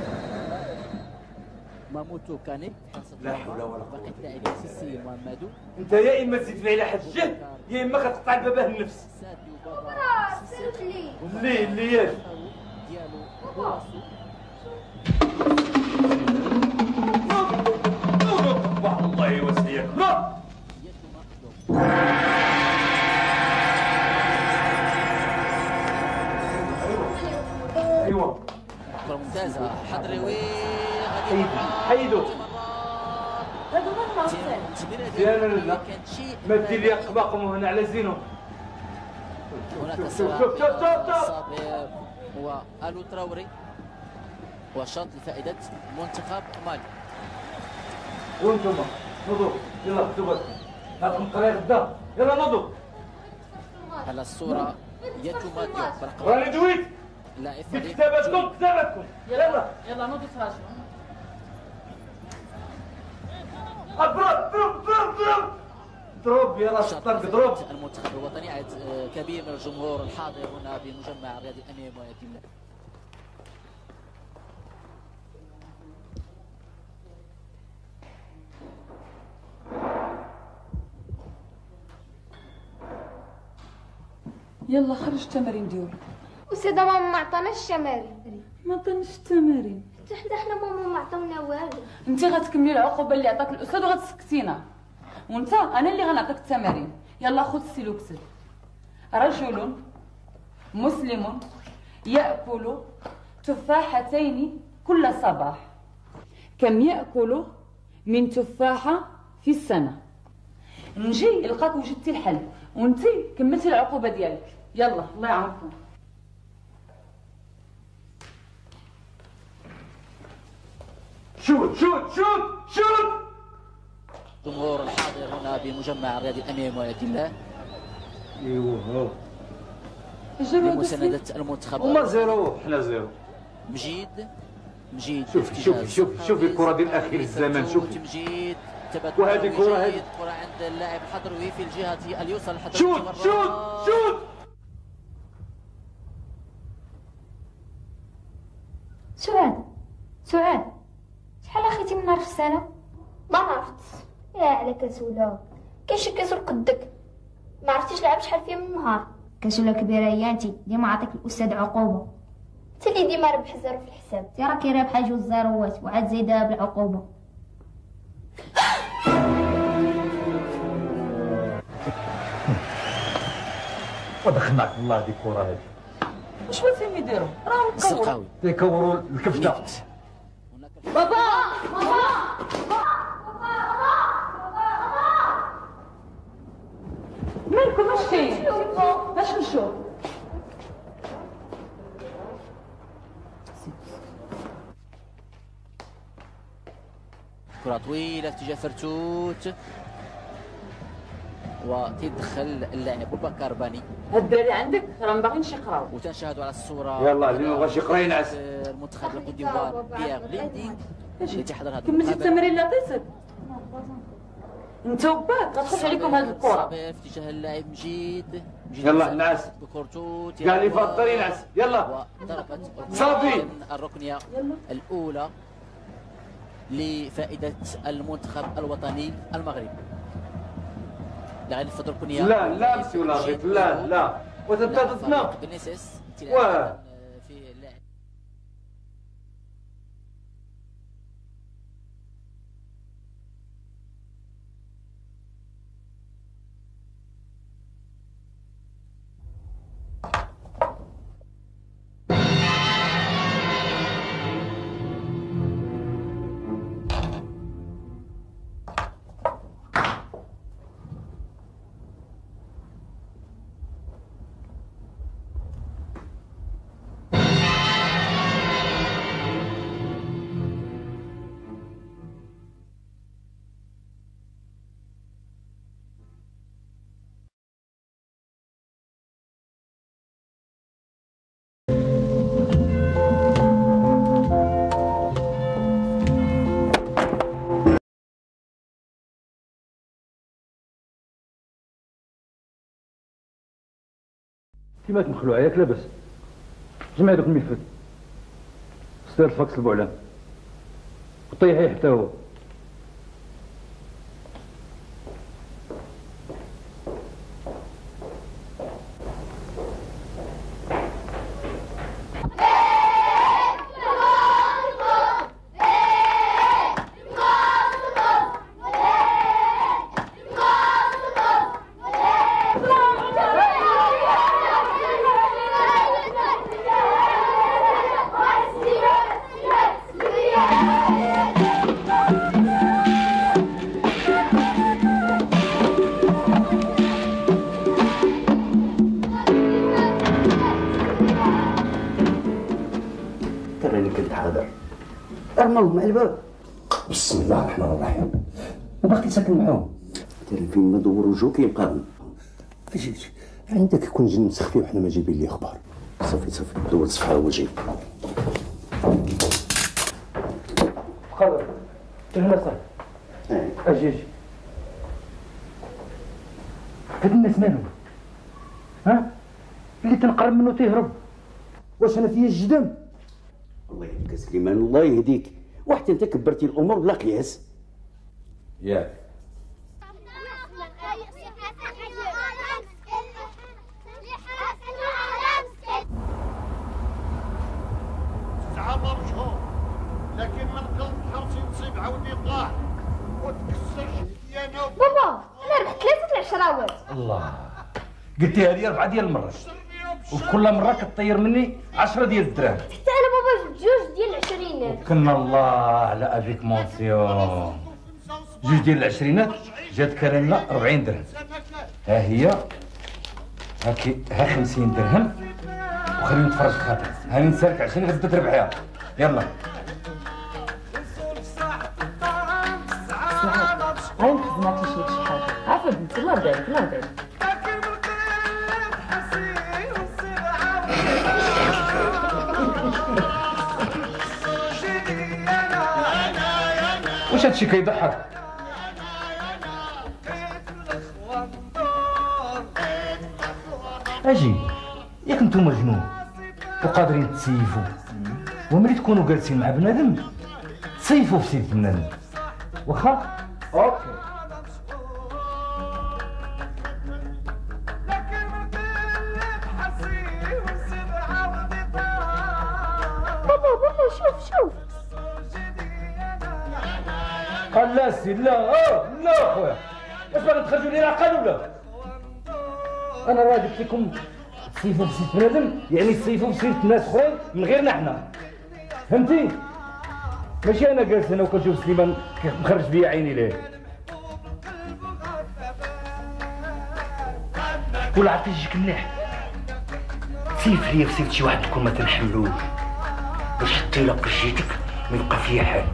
ماموتو كاني لا حول ولا قوه. باقي اللاعبين سيسي ومامادو. انت يا اما تزيد فيه على حجه يا اما كتقطع باباه النفس. ساديو بابا سيرت اللي ياك ديالو بوراسو. الله يوسعك. ايوا كرة ممتازة حضريوي حيدو هادو ما ديالنا لا ما دير لي قباقهم هنا على زينو. هناك شوف صابر والو تراوري وشاط لفائدة منتخب مالي. وانتم نوضوا يلا خذوا بالكم هاكم قرايه غدا يلا نوضوا. على الصورة يتوما ديوب راني دويت لاعب بكتاباتكم يلا نوضوا تراجعوا. ضرب يا راس الطرق ضرب. المنتخب الوطني عدد كبير من الجمهور الحاضر هنا بمجمع الرياضي الامير مؤيد الله. يلا خرج التمارين ديالو. وسيدة ماما ما عطاناش الشماري. ما عطانيش التمارين. حتى حنا ماما ما عطاونا والو. انت غتكملي العقوبه اللي عطاك الاستاذ وغتسكتينا، وانت انا اللي غنعطيك التمارين. يلا خذ السيلو كتب. رجل مسلم يأكل تفاحتين كل صباح، كم يأكل من تفاحة في السنة؟ نجي لقاك وجدتي الحل وانت كملتي العقوبة ديالك. يلا الله يعاونكم. شوت شوت شوت شوت. الجمهور الحاضر هنا بمجمع الرياضي الامير ولد الله ايوه بمساندة المنتخب. هما زيرو حنا زيرو. مجيد شوف الكرة ديال اخر الزمن. شوف مجيد وهذه كرة، هذه كرة عند اللاعب الحضروي في الجهة اليسرى الحضروي. شوت شوت شوت. سعاد شحال اخيتي من نهار في السنه؟ ما عرفت. يا على كسوله، كاين شي كسول قدك ما عرفتيش لعب شحال فيها من النهار. كسوله كبيره هي انت ديما عطيك الاستاذ عقوبه. انت اللي ديما ربح زيرو في الحساب. انت راكي رابحه جوج زيروات وعاد زايدها بالعقوبه. ودخلناك والله هذه الكرة هذه. واش بغيتيهم يديروا؟ راهم السرقاوي تيكوروا الكفته. بابا مالكم اش كاين؟ باش نشوف. كرة طويلة في اتجاه فرتوت وتدخل اللاعب بوبكر باني. هاد الدراري عندك راهم باغيينش يقراو. وتنشاهدوا على الصورة يلا اللي ما بغاش يقرا ينعس. المنتخب الكوت ديفوار بيير بليندينغ اللي تحضر هذا كملتي التمارين اللي عطيتك؟ انت وباك غتخرج عليكم هاد الكرة. في اتجاه اللاعب مجيد. يلا نعس. بكورتوت كاع اللي فاضل ينعس. يلا وضربت صافي الركنية الأولى لفائدة المنتخب الوطني المغربي. لا غير الفضل الركنية. لا مسيو لاغيت. لا وتبدا بنيسيس واه في اللاعب. كيما مخلوع ياك لاباس. جمع دوك الملفات استاذ الفاكس البعلان وطيحيه حتى هو. رموه مع الباب. بسم الله الرحمن الرحيم. وباقي ساكن معاهم. انت فين ما دوروا جو كيبقى فاش عندك يكون جن مستخفي وحنا ما جايبين ليه اخبار. صافي دور الصفحه وجهي. خضر هنا صاحبي. اجي هاد الناس مالهم؟ ها؟ اللي تنقرب منه تيهرب. واش انا فيا الجدم؟ الله يهديك سليمان الله يهديك. وحتى انت كبرتي الامور بلا قياس. ياك زعما مشهور الصراوات. الله، قلتيها لي 4 ديال المرات، وفي كل مره كطير مني 10 ديال الدراهم. حتى انا بابا جوج ديال العشرينات. كنا الله على افيك مونسيون. 2 ديال العشرينات جاتك لنا 40 درهم. ها هي ها 50 درهم، وخليني نتفرج في خاطرك. هاني نسالك عشان غدا تربحيها. يلا هاي نخدمات لي شي حاجه. عافا بنتي، الله يرضي عليك، الله يرضي عليك. واش هادشي كيضحك؟ اجي، ياك نتوما جنون وقادرين تسيفوا، وملي تكونوا جالسين مع بنادم تسيفوا في سيرة بنادم، واخا؟ اوكي. بابا شوف قال لا سي لا لا خويا، واش باغي تخرجوا لي العقل ولا؟ انا راه قلت لكم تصيفوا في سيرة بنادم، يعني تصيفوا في سيرة ناس اخرين من غيرنا حنا، فهمتي؟ ماشي انا جالس هنا وكنشوف سليمان مخرج بيا عيني ليه. ولا عرفتي يجيك مليح تسيف ليا في سيرة شي واحد نكون ما تنحملوش، باش حتى الا قشيتك ما يبقى فيا حال.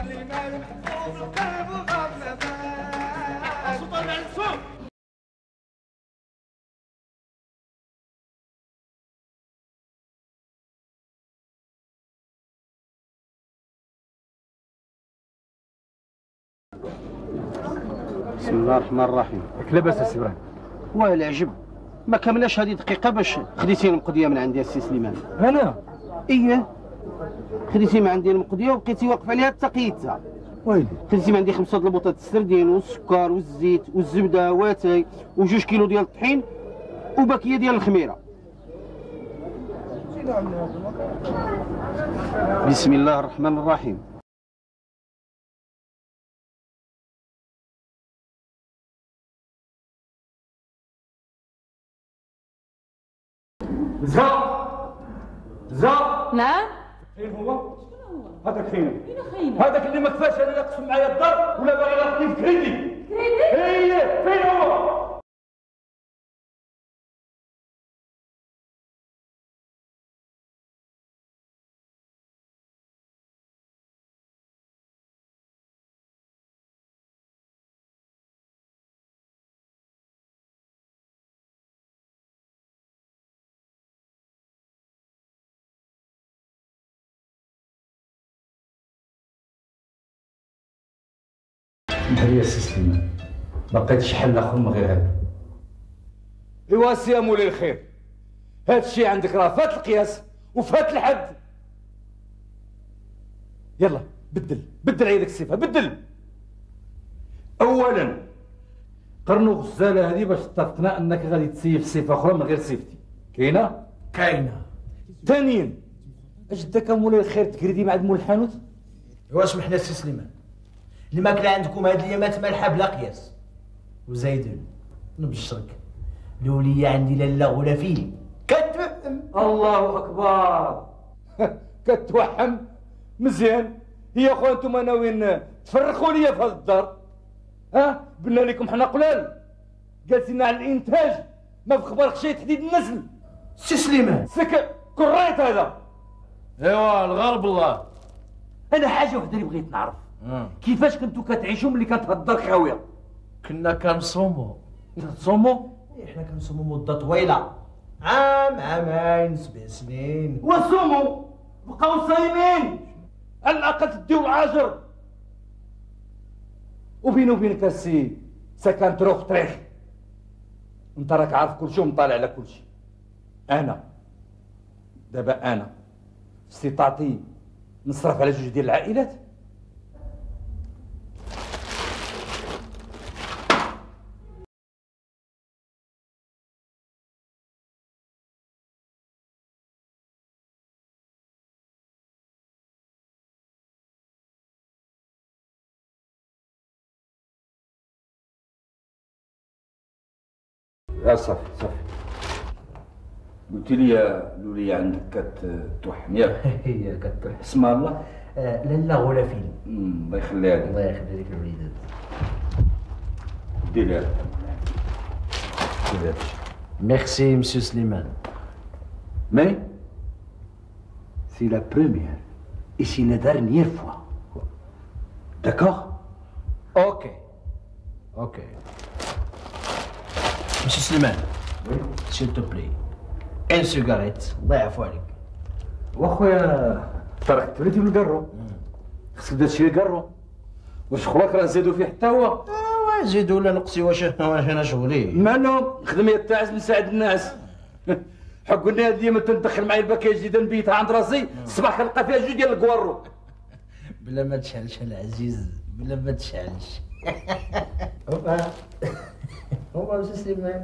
بسم الله الرحمن الرحيم. لا باس السي ابراهيم. واه العجب، ما كملناش هذه دقيقه باش خديتي المقضيه من عندي السي سليمان. انا؟ ايه، خديتي من عندي المقضيه وبقيتي واقف عليها حتى قيدتها. ويلي، خديتي من عندي 5 د البوطات السردين والسكر والزيت والزبده واتاي و2 كيلو ديال الطحين وباكيه ديال الخميره. بسم الله الرحمن الرحيم. زهر نعم. فين هو؟ هذاك فين؟ فين هذاك اللي ما كفاش انا يقسم معايا الدار ولا باغي ياخذني في كريدي. كريدي؟ ايه، فين هو؟ نهار يا سي سليمان، ما لقيتش حل اخر من غير هذا. ايوا سي مولاي الخير، هاد الشيء عندك راه فات القياس وفات الحد. يلا بدل عيدك الصفه، بدل. اولا قرنوا غزاله هذه باش اتفقنا انك غادي تسيف صفه اخرى من غير صفتي، كاينه؟ كاينه. ثانيا اش داك مولاي الخير تكريدي مع مول الحانوت؟ ايوا سمحنا السي سليمان، الماكله عندكم هاد الايامات مالحه بلا قياس. وزايدين نبشرك، الولية عندي لا لا ولا فيل كتوحم. الله اكبر. كتوحم مزيان. هي خويا انتم ناويين تفرقوا ليا في هذا الدار؟ ها قلنا لكم حنا قلال جالسين على الانتاج، ما في خبرك شي تحديد النسل. سي سليمان سك كريت هذا. ايوا الغرب الله. انا حاجه وحده اللي بغيت نعرف، كيفاش كنتو كتعيشوا ملي كانت الدار خاويه؟ كنا كنصوموا. تصوموا؟ حنا كنصوموا مده طويله، عامين 7 سنين. وصوموا بقاو صايمين، على الاقل تديو العاجر. وبيني وبينك السي سكن تروخ تريخ، انت راك عارف كل شيء ومطالع على كل شيء. انا دابا انا في استطاعتي نصرف على 2 ديال العائلات. يا صافي صافي. قلت لي يا لولي عندك كتوحم ياك؟ هي كتوحم. اسم الله؟ لالا غلافين. الله يخليها لك. الله يخلي لك الوليدات. دير لها. Merci, Monsieur Slimane. Mais c'est la première et c'est la dernière fois. D'accord? Ok. Ok. Monsieur Slimane. Oui. S'il te plaît. Une cigarette. الله يعفو عليك. واخويا طرقت وليتي بالقرو. خصك تبدا تشري قرو. واش خوك راه زادوا فيه حتى هو؟ زيدوا ولا نقصي واش انا شغلي. مالو خدمه التاعس بنساعد الناس. حق لنا هاد الايام تندخل معايا الباكيه جديده نبيتها عند راسي الصباح كنلقى فيها جوج ديال الكوارو. بلا ما تشعلش العزيز بلا ما تشعلش. هوبا هوبا سي سليمان.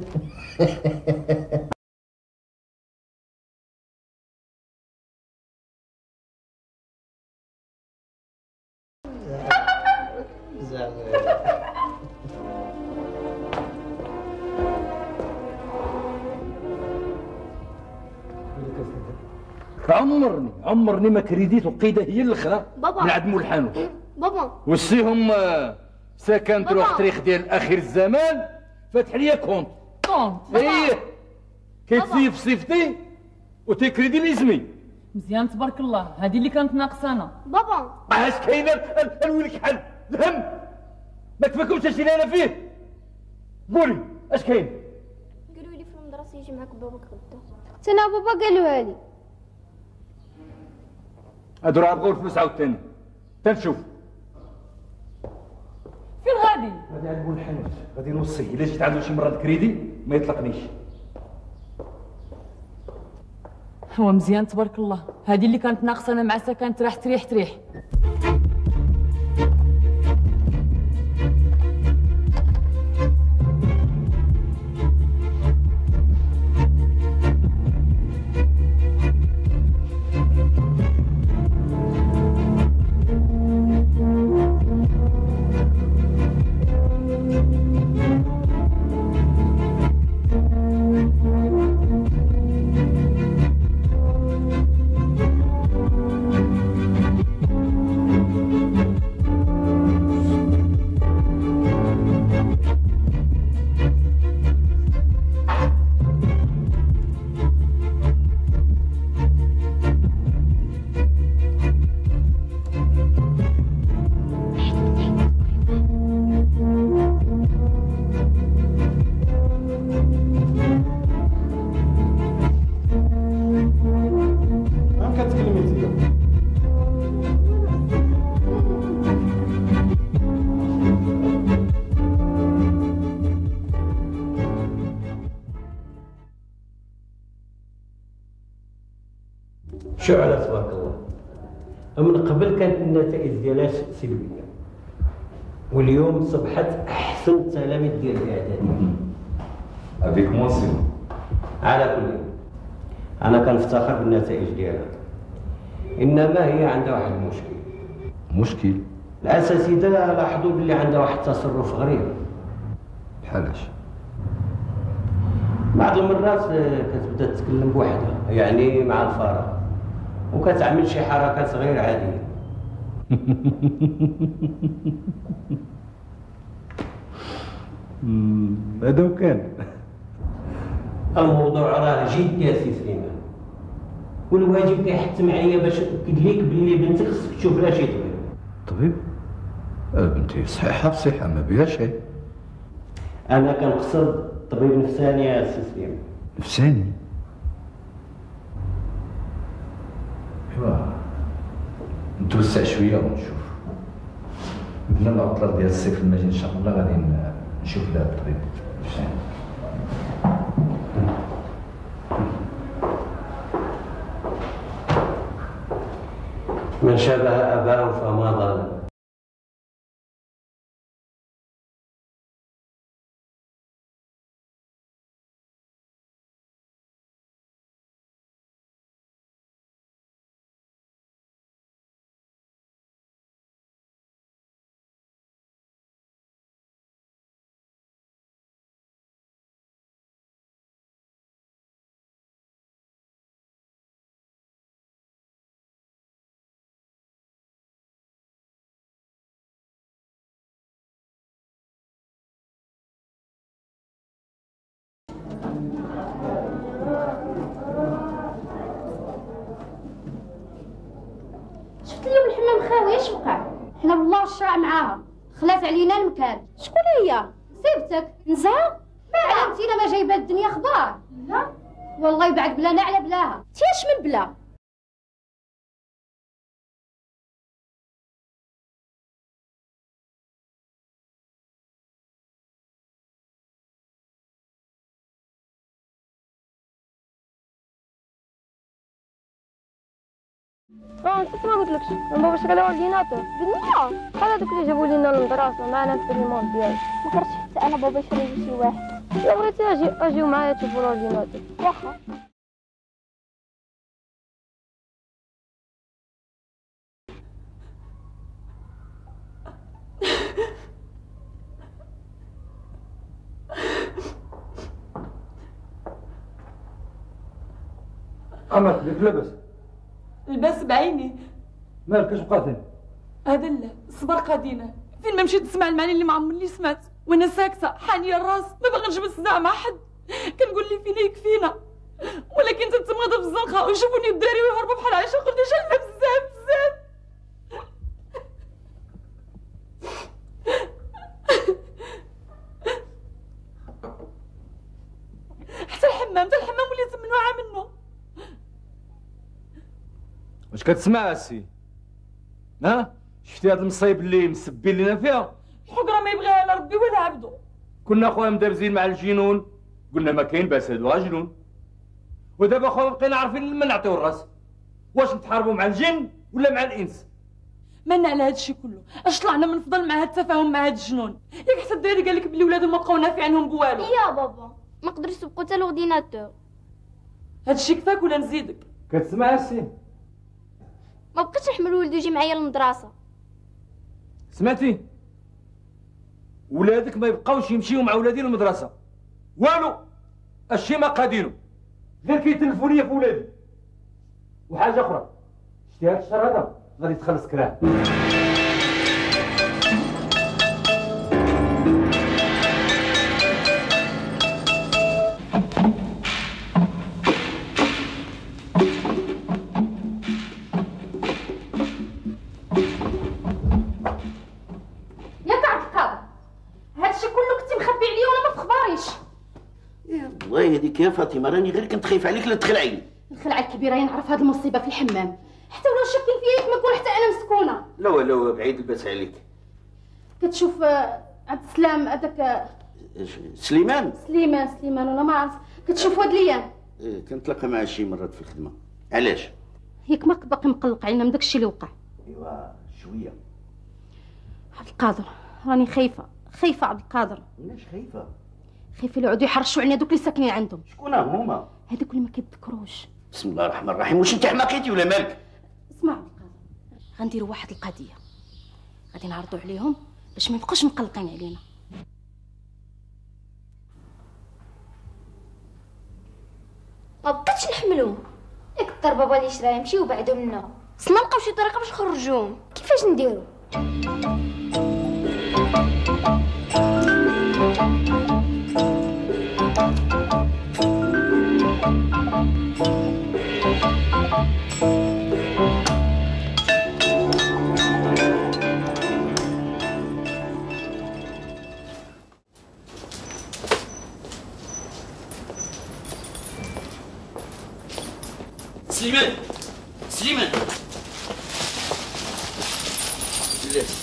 عمرني ما كريديت وقيده هي الاخرى بابا من عند مول الحانوت. بابا وسيهم سكن تروح طريق ديال اخر الزمان فاتح ليا كونت. ايه كيتسيف صيفتي وتكريدي لي مزيان تبارك الله. هذه اللي كانت ناقصانا. بابا اش كاينه الولك حل الهم ما كفاكمش هادشي اللي انا فيه. قولي اش كاين؟ قالوا لي في المدرسه يجي معاك باباك غدا. حتى انا بابا قالوها لي. هادو راه بغاو الفلوس عاوتاني تنشوف. فين غادي؟ غادي عند مول الحانوت غادي نوصيه الا جيت عنده شي مره كريدي ما يطلقنيش. هو مزيان تبارك الله. هذه اللي كانت ناقصانا مع سكن تريح. شو على تبارك الله. من قبل كانت النتائج ديالها سلبيه واليوم صبحت احسن التلاميذ ديال الاعدادي. افيك مون سي. على كل انا كنفتخر بالنتائج ديالها، انما هي عندها واحد المشكل. مشكل؟ الاساتذه لاحظوا بلي عندها واحد التصرف غريب. بحالاش؟ بعض المرات كتبدا تتكلم بوحدها يعني مع الفراغ وكتعمل شي حركات غير عاديه. هذا كان الموضوع راه جد يا سي سليمان، والواجب كيحتم عليا باش ناكد ليك بلي بنتك خصك تشوف لها شي طبيب. طبيب؟ بنتي صحيحه بصحه ما بها شيء. انا كنقصد طبيب نفساني يا سي سليمان. نفساني؟ ايوا نتوسع شويه ونشوف. من العطله ديال الصيف المجي ان شاء الله غادي نشوف لها الطبيب نفساني. من شابه اباه فما ظلم. خاوي اش وقع؟ حنا والله الشرع معاها، خلات علينا المكان. شكون هي؟ صيبتك نزهه؟ على انتينا ما جايبه الدنيا اخبار. لا والله بعد بلانا على بلاها. تياش من بلا؟ نسيت ما قلتلكش بابا شرا لي اورديناتور بالنية بحال هذوك اللي جابوا لينا للمدرسه معنا في الريمونت ديالي. ما كرهتش حتى انا بابا شرا لي شي واحد. لا بغيتي اجيو معايا تشوفوا الاورديناتور. واخا. امك بك لاباس؟ الباس بعيني. مالك اش بقى ثاني؟ هذا لا الصبر قادينا، فين ما مشيت نسمع المعاني اللي ما عمرني سمعت وانا ساكته حانيه الراس، ما باغي نجبد الصداع مع حد. كنقول لي فينا يكفينا، ولكن تتمغض في الزنقه ويشوفوني بداري ويهربوا بحال عايشه قلنا شلنا بزاف بزاف. حتى الحمام وليت منوعه منه. واش كتسمع السي؟ ها؟ شفتي هاد المصايب اللي مسبين لينا فيها؟ الحقره ما يبغيها لا ربي ولا عبدو. كنا خويا مدابزين مع الجنون، قلنا ما كاين باس هادو غا جنون. ودابا خويا بقينا عارفين لمن نعطيو الراس. واش نتحاربوا مع الجن ولا مع الانس؟ مالنا على هادشي كله، اش طلعنا من فضل مع هاد التفاهم مع هاد الجنون؟ ياك حتى الدراري قال لك بلي ولادهم ما بقاو نافع عنهم بوالو. يا بابا ما قدرش يسبقوا حتى الاورديناتور. هادشي كفاك ولا نزيدك؟ كتسمع السي؟ ما بقيتش نحمل ولدو يجي معايا للمدرسه. سمعتي؟ ولادك ما يبقاوش يمشيو مع ولادي للمدرسه والو، الشي ما قادينو، غير كيتلفوا ليا في ولادي. وحاجه اخرى، شتي هاد الشهر هذا غادي تخلص كراه. الله يهديك يا فاطمه، راني غير كنت خايف عليك لا تدخل عيني. الخلعه الكبيره ينعرف هذه المصيبه في الحمام، حتى ولو شاكين فيا ما نكون حتى انا مسكونه. لا بعيد الباس عليك. كتشوف عبد السلام هذاك سليمان ولا ما عرفت، كتشوف هاد الايام كنتلاقى معاه شي مرات في الخدمه. علاش؟ ياك ماك باقي مقلق علينا من داك الشيء اللي وقع. ايوا شويه. عبد القادر راني خايفه عبد القادر. علاش خايفه؟ خايفه اللي يعودوا يحرشوا علينا دوك اللي ساكنين عندهم. شكون هما؟ هذوك اللي ما كيتذكروش. بسم الله الرحمن الرحيم. واش انت حماقيتي ولا مالك؟ اسمع عبد القادر، غنديروا واحد القضيه، غادي نعرضوا عليهم باش ما يبقاوش مقلقين علينا. ما بقيتش نحملوهم، ياك الدار بابا اللي شرا يمشيو بعدو منا، بس ما لقاو شي طريقه باش نخرجوهم. كيفاش نديرو؟ سليمان جلس.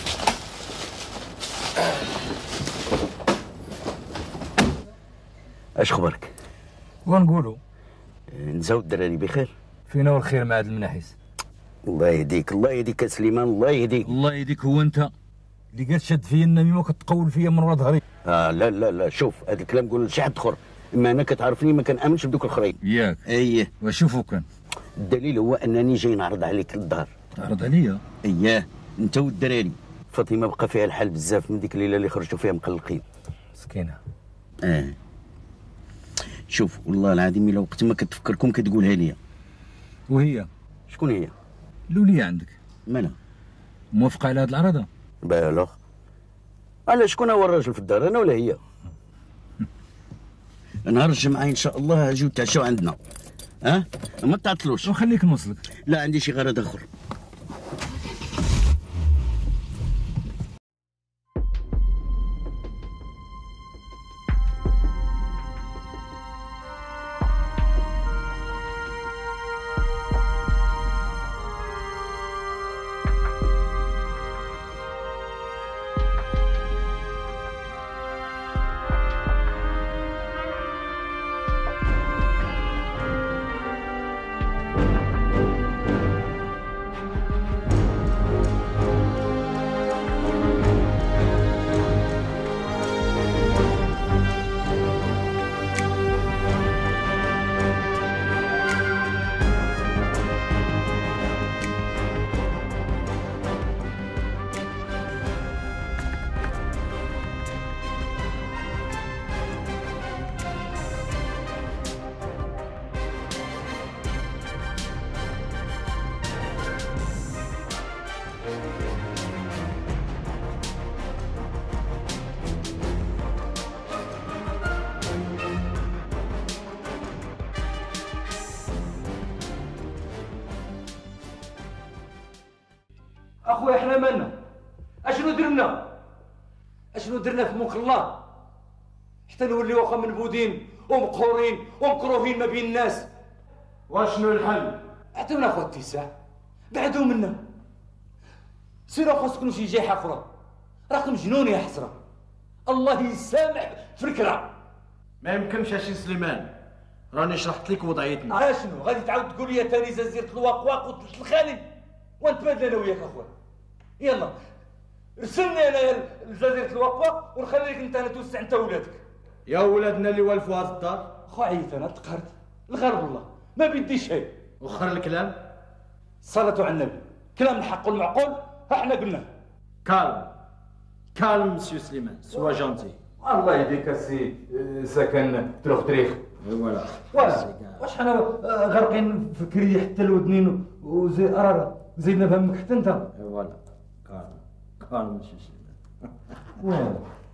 اش خبرك؟ ونقولوا نزاو الدراري بخير؟ فينا والخير مع هاد المناحيس. الله يهديك يا سليمان، الله يهديك. هو انت اللي قالت شد فيا النميمه كتقول فيا من ورا ظهري. لا شوف هذا الكلام قول لشي حد اخر، اما انا كتعرفني ما كنامنش بدوك الاخرين. ياك؟ اييه. وشوفوا كان الدليل هو انني جاي نعرض عليك للدار. تعرض عليا؟ اييه انت والدراري. فاطمه بقى فيها الحال بزاف من ديك الليله اللي خرجتوا فيها مقلقين. مسكينه. شوف والله العظيم الا وقت ما كتفكركم كتقولها ليا. وهي؟ شكون هي؟ الوليه عندك. مالها؟ موافقه على هاد العرضه؟ بالغ. على شكون هو الراجل في الدار، انا ولا هي؟ نهار الجمعه ان شاء الله اجيو تعشاو عندنا. ما تعطلوش. وخليك نوصلك. لا عندي شي غرض اخر. اخويا احنا مالنا؟ اشنو درنا؟ اشنو درنا في ملك الله؟ حتى نوليو واخا منبودين ومقهورين ومكروهين ما بين الناس. واشنو الحل؟ عطيونا اخويا اتساع، بعدوا منا. سيروا خاصكم شي جيحه اخرى، راكم جنون يا حسره. الله يسامح فكره. ما يمكنش اشي سليمان، راني شرحت لك وضعيتنا. اشنو غادي تعاود تقول لي ثاني جزيره الواقواق وطلت الخالي ونتبادل انا وياك اخويا. يلا رسلني انا لجزيره الواقواق ونخليك انت انا توسع انت وولادك. يا ولادنا اللي والفوا هذا الدار. خو عييت انا تقهرت، الغرب الله ما بديش شيء. وخر الكلام الصلاة على النبي، كلام الحق والمعقول احنا قلناه. كالم مسيو سليمان، سوا جونتي. الله يهديك السي سكن تروخ تريخ. فوالا واش حنا غارقين في كريه حتى الودنين وزي قراره زيدنا فهمك حتى انت. فوالا كالم مسيو سليمان.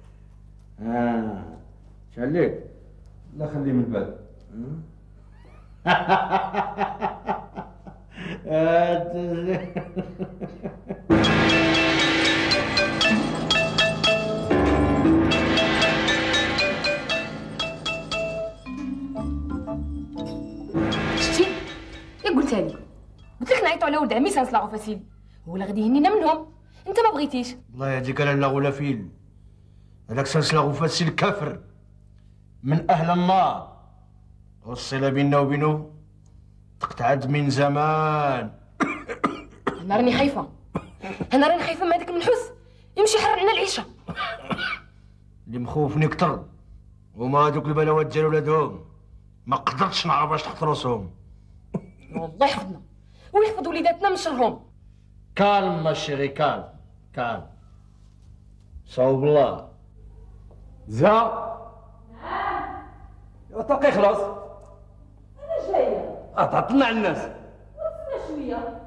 شحال ليك؟ لا خليه من بعد. شتي؟ يا قلتها لي، قلت لك نعيطوا على ولد عمي سنصلعوا فاسيل، هو لا غادي يهنينا منهم، انت ما بغيتيش. الله يهديك لالا ولا فيل، هذاك سنسلاغ فاسيل كافر من اهل النار، والصله بيننا وبينه تقطعت من زمان. انا راني خايفه، انا راني خايفه من هذاك المنحوس يمشي يحرر لنا العيشه. اللي مخوفني كتر هما هذوك البلاوات ديال ولادهم، ما قدرتش نعرف باش تحت راسهم. والله يحفظنا ويحفظ وليداتنا من شرهم. كالم ما شيري كالم صوب الله. زها طاقي خلاص. انا جايه. تعطلنا على الناس. استنى شويه.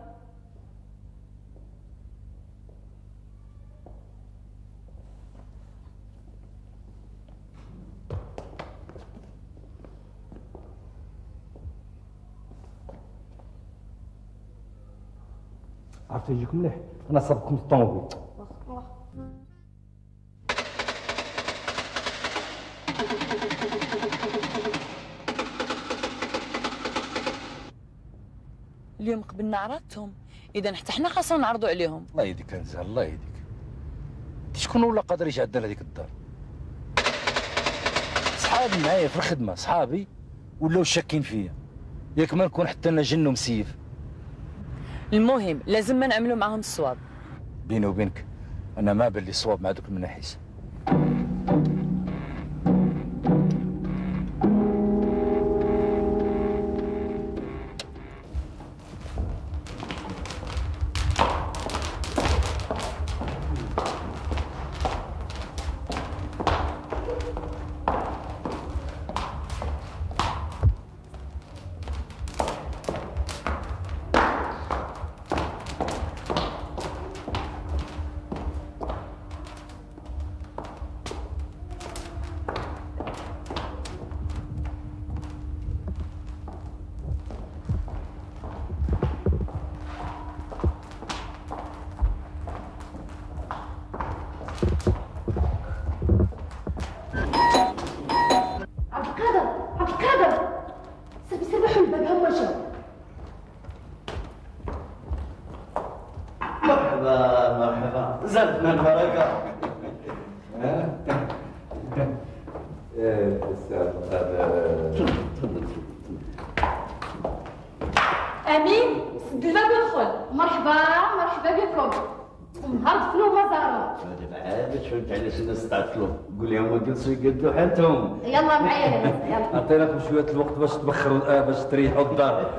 عرفتوا يجيكم مليح، انا صابكم الطوموبيل. اليوم قبلنا عرضتهم، اذا حتى حنا خاصنا نعرضوا عليهم. الله يهديك انزل، الله يهديك. شكون ولا قادر يجعدنا لهذيك الدار؟ صحابي معايا في الخدمه، صحابي ولاو شاكين فيا، ياك ما نكون حتى انا جن ومسيف. المهم لازم ما نعملوا معاهم الصواب. بيني وبينك انا ما بان لي الصواب مع دوك المناحيس. مرحبا زادنا البركه. امين سد الباب وادخل. مرحبا بكم. نهار دفنوا مزارهم. عاد شفت علاش الناس تعطلوا، قول لهم جلسوا يقدوا حالتهم. يلا معايا لاباس يلا. عطيناكم شويه الوقت باش تبخروا باش تريحوا الدار.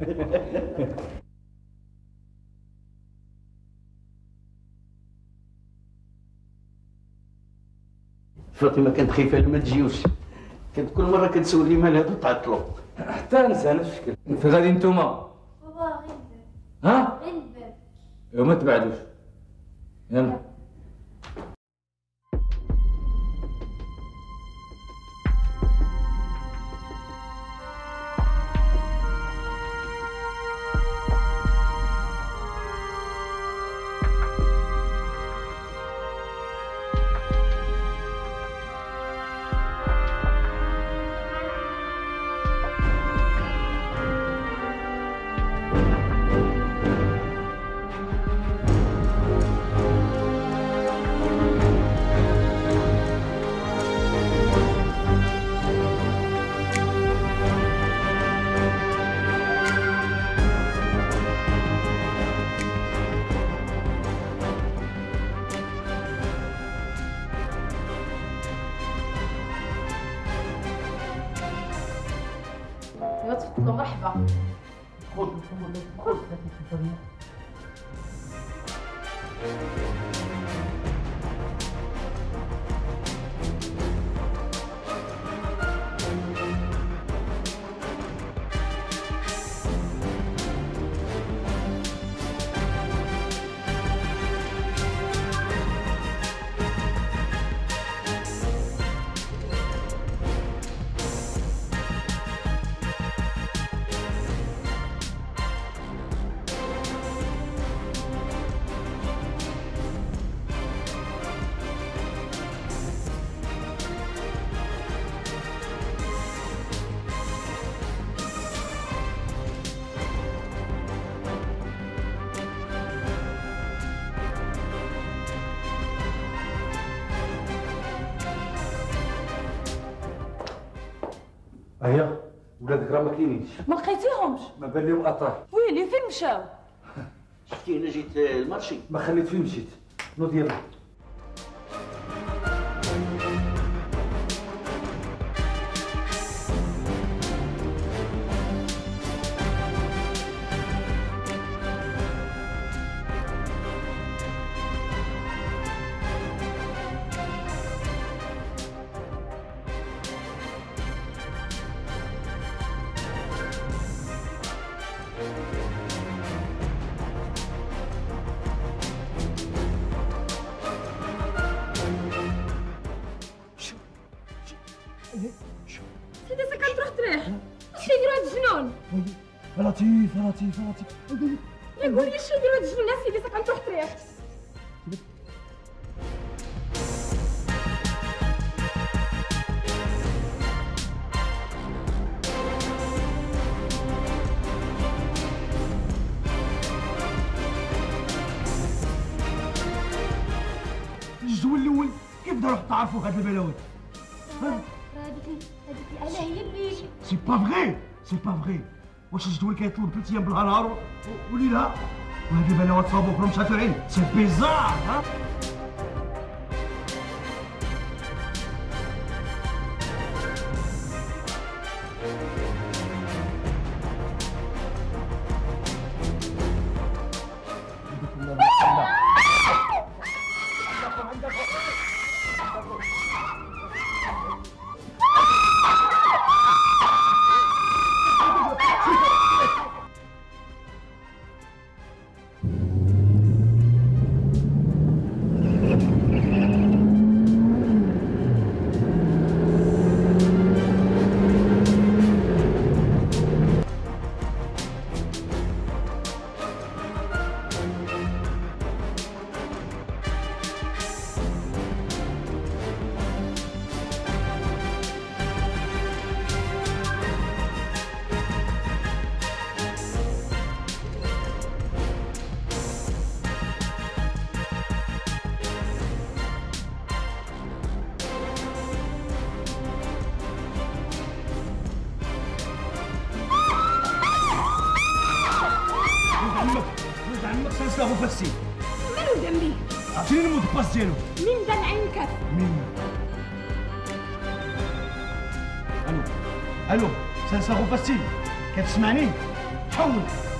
فاطمه كانت خايفه ما تجيوش، كانت كل مره كتسولني مال هادو تعطلوا. حتى انسى نفس الشكل. في غادي نتوما؟ بابا غير ها؟ غير الباب. وما تبعدوش. يلا. تفضلوا مرحبا. خذ. هيا ولادك راه ما كاينينش. ما لقيتيهمش؟ ما بان لهم اثار. ويلي فين مشاو؟ شفتي انا جيت المارشي. ما خليت فين مشيت. نوض يلا. سيدي سكن تروح تريح. اش يديروا هاد الجنون؟ لطيف لطيف لطيف. لا قول لي اش يديروا هاد الجنون سيدي سكن تروح تريح. الجدول الاول كيف بداو تعرفوا هاد البلاوي؟ هذيك الاله هي اللي سي با فغي سي با فغي. واش الجدول كيطلب 3 ايام بالنهار وليلها؟ وهاد البلاوات صابوا كلهم مشاتو العين. سي بيزار ها. ولد عمك سانسلاغو فاسي. من ولد عمي؟ عطيني المود باس ديالو. من دان عينك؟ من الو سانسلاغو فاسي كتسمعني؟ حول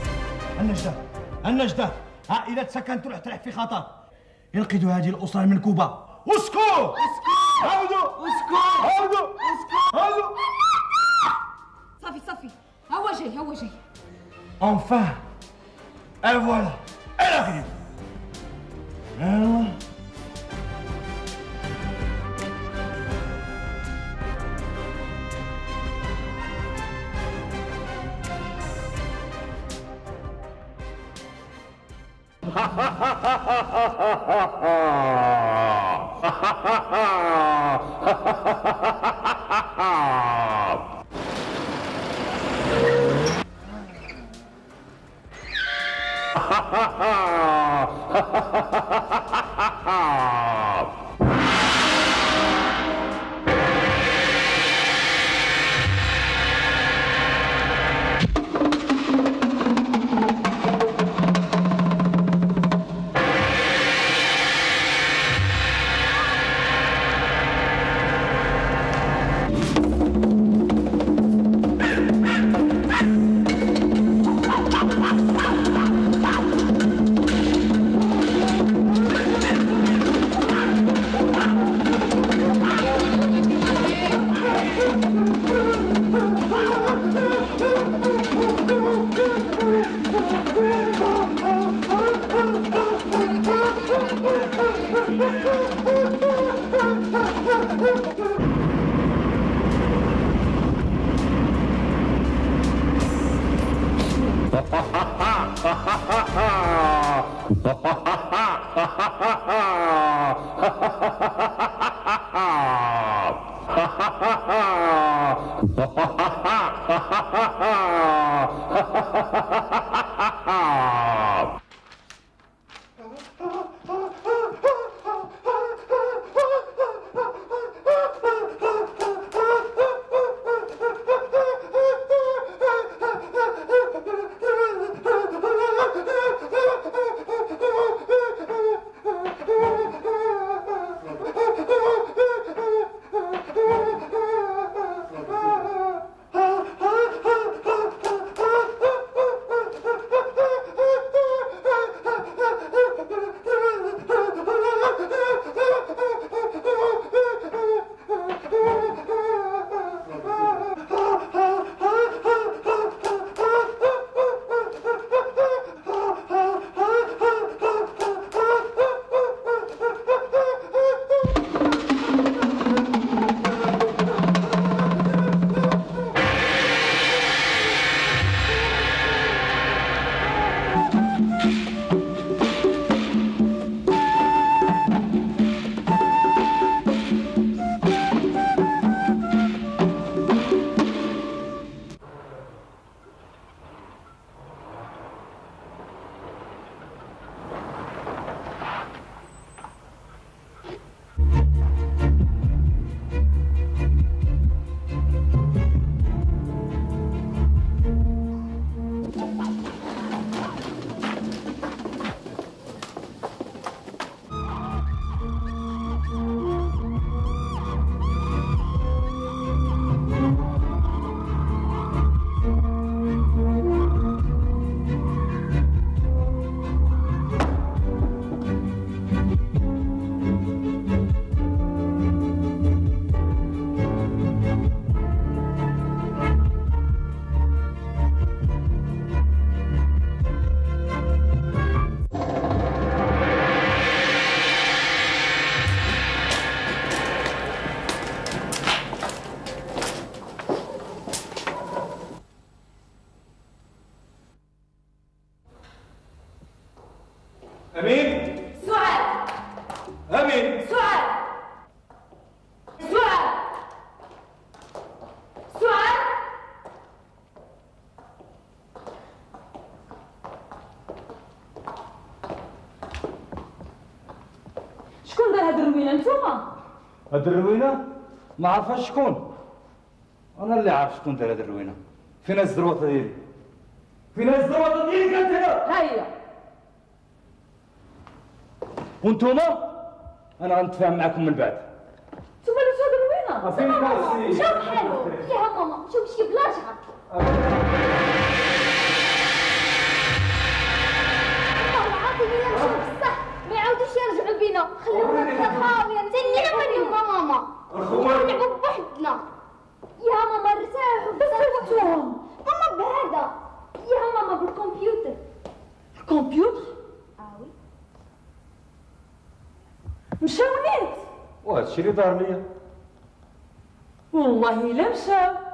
النجدة عائلة سكن تروح تريح في خطر. ينقذوا هذه الأسرة المنكوبة. اسكت عاودوا صافي هو جاي enfin et voilà elle arrive. أمين سعاد أمين سعاد سعاد سعاد شكون دار هاد الروينة نتوما؟ هاد الروينة ما عرفاش شكون. أنا اللي عارف شكون دار هاد الروينة. فين هاد الزروطة ديالي؟ فين هاد الزروطة ديالي كانت هنا؟ ها هي. وانتوما انا غنتفاهم معكم من بعد. نتوما اللي تهضروا الروينه. فين ماما مشاو بحالو يا ماما مشاو بشي بلاصه. والله العظيم الا مشاو بصح ما يعاودوش يرجعوا بينا. خلونا خاويه تنينا من ماما نلعبوا بوحدنا. يا ماما ارتاحوا بصفتهم. ماما بعدا يا ماما بالكمبيوتر. الكمبيوتر؟ وي مشاو نيت. وهذا الشيء اللي دار ليا والله الا مشاو.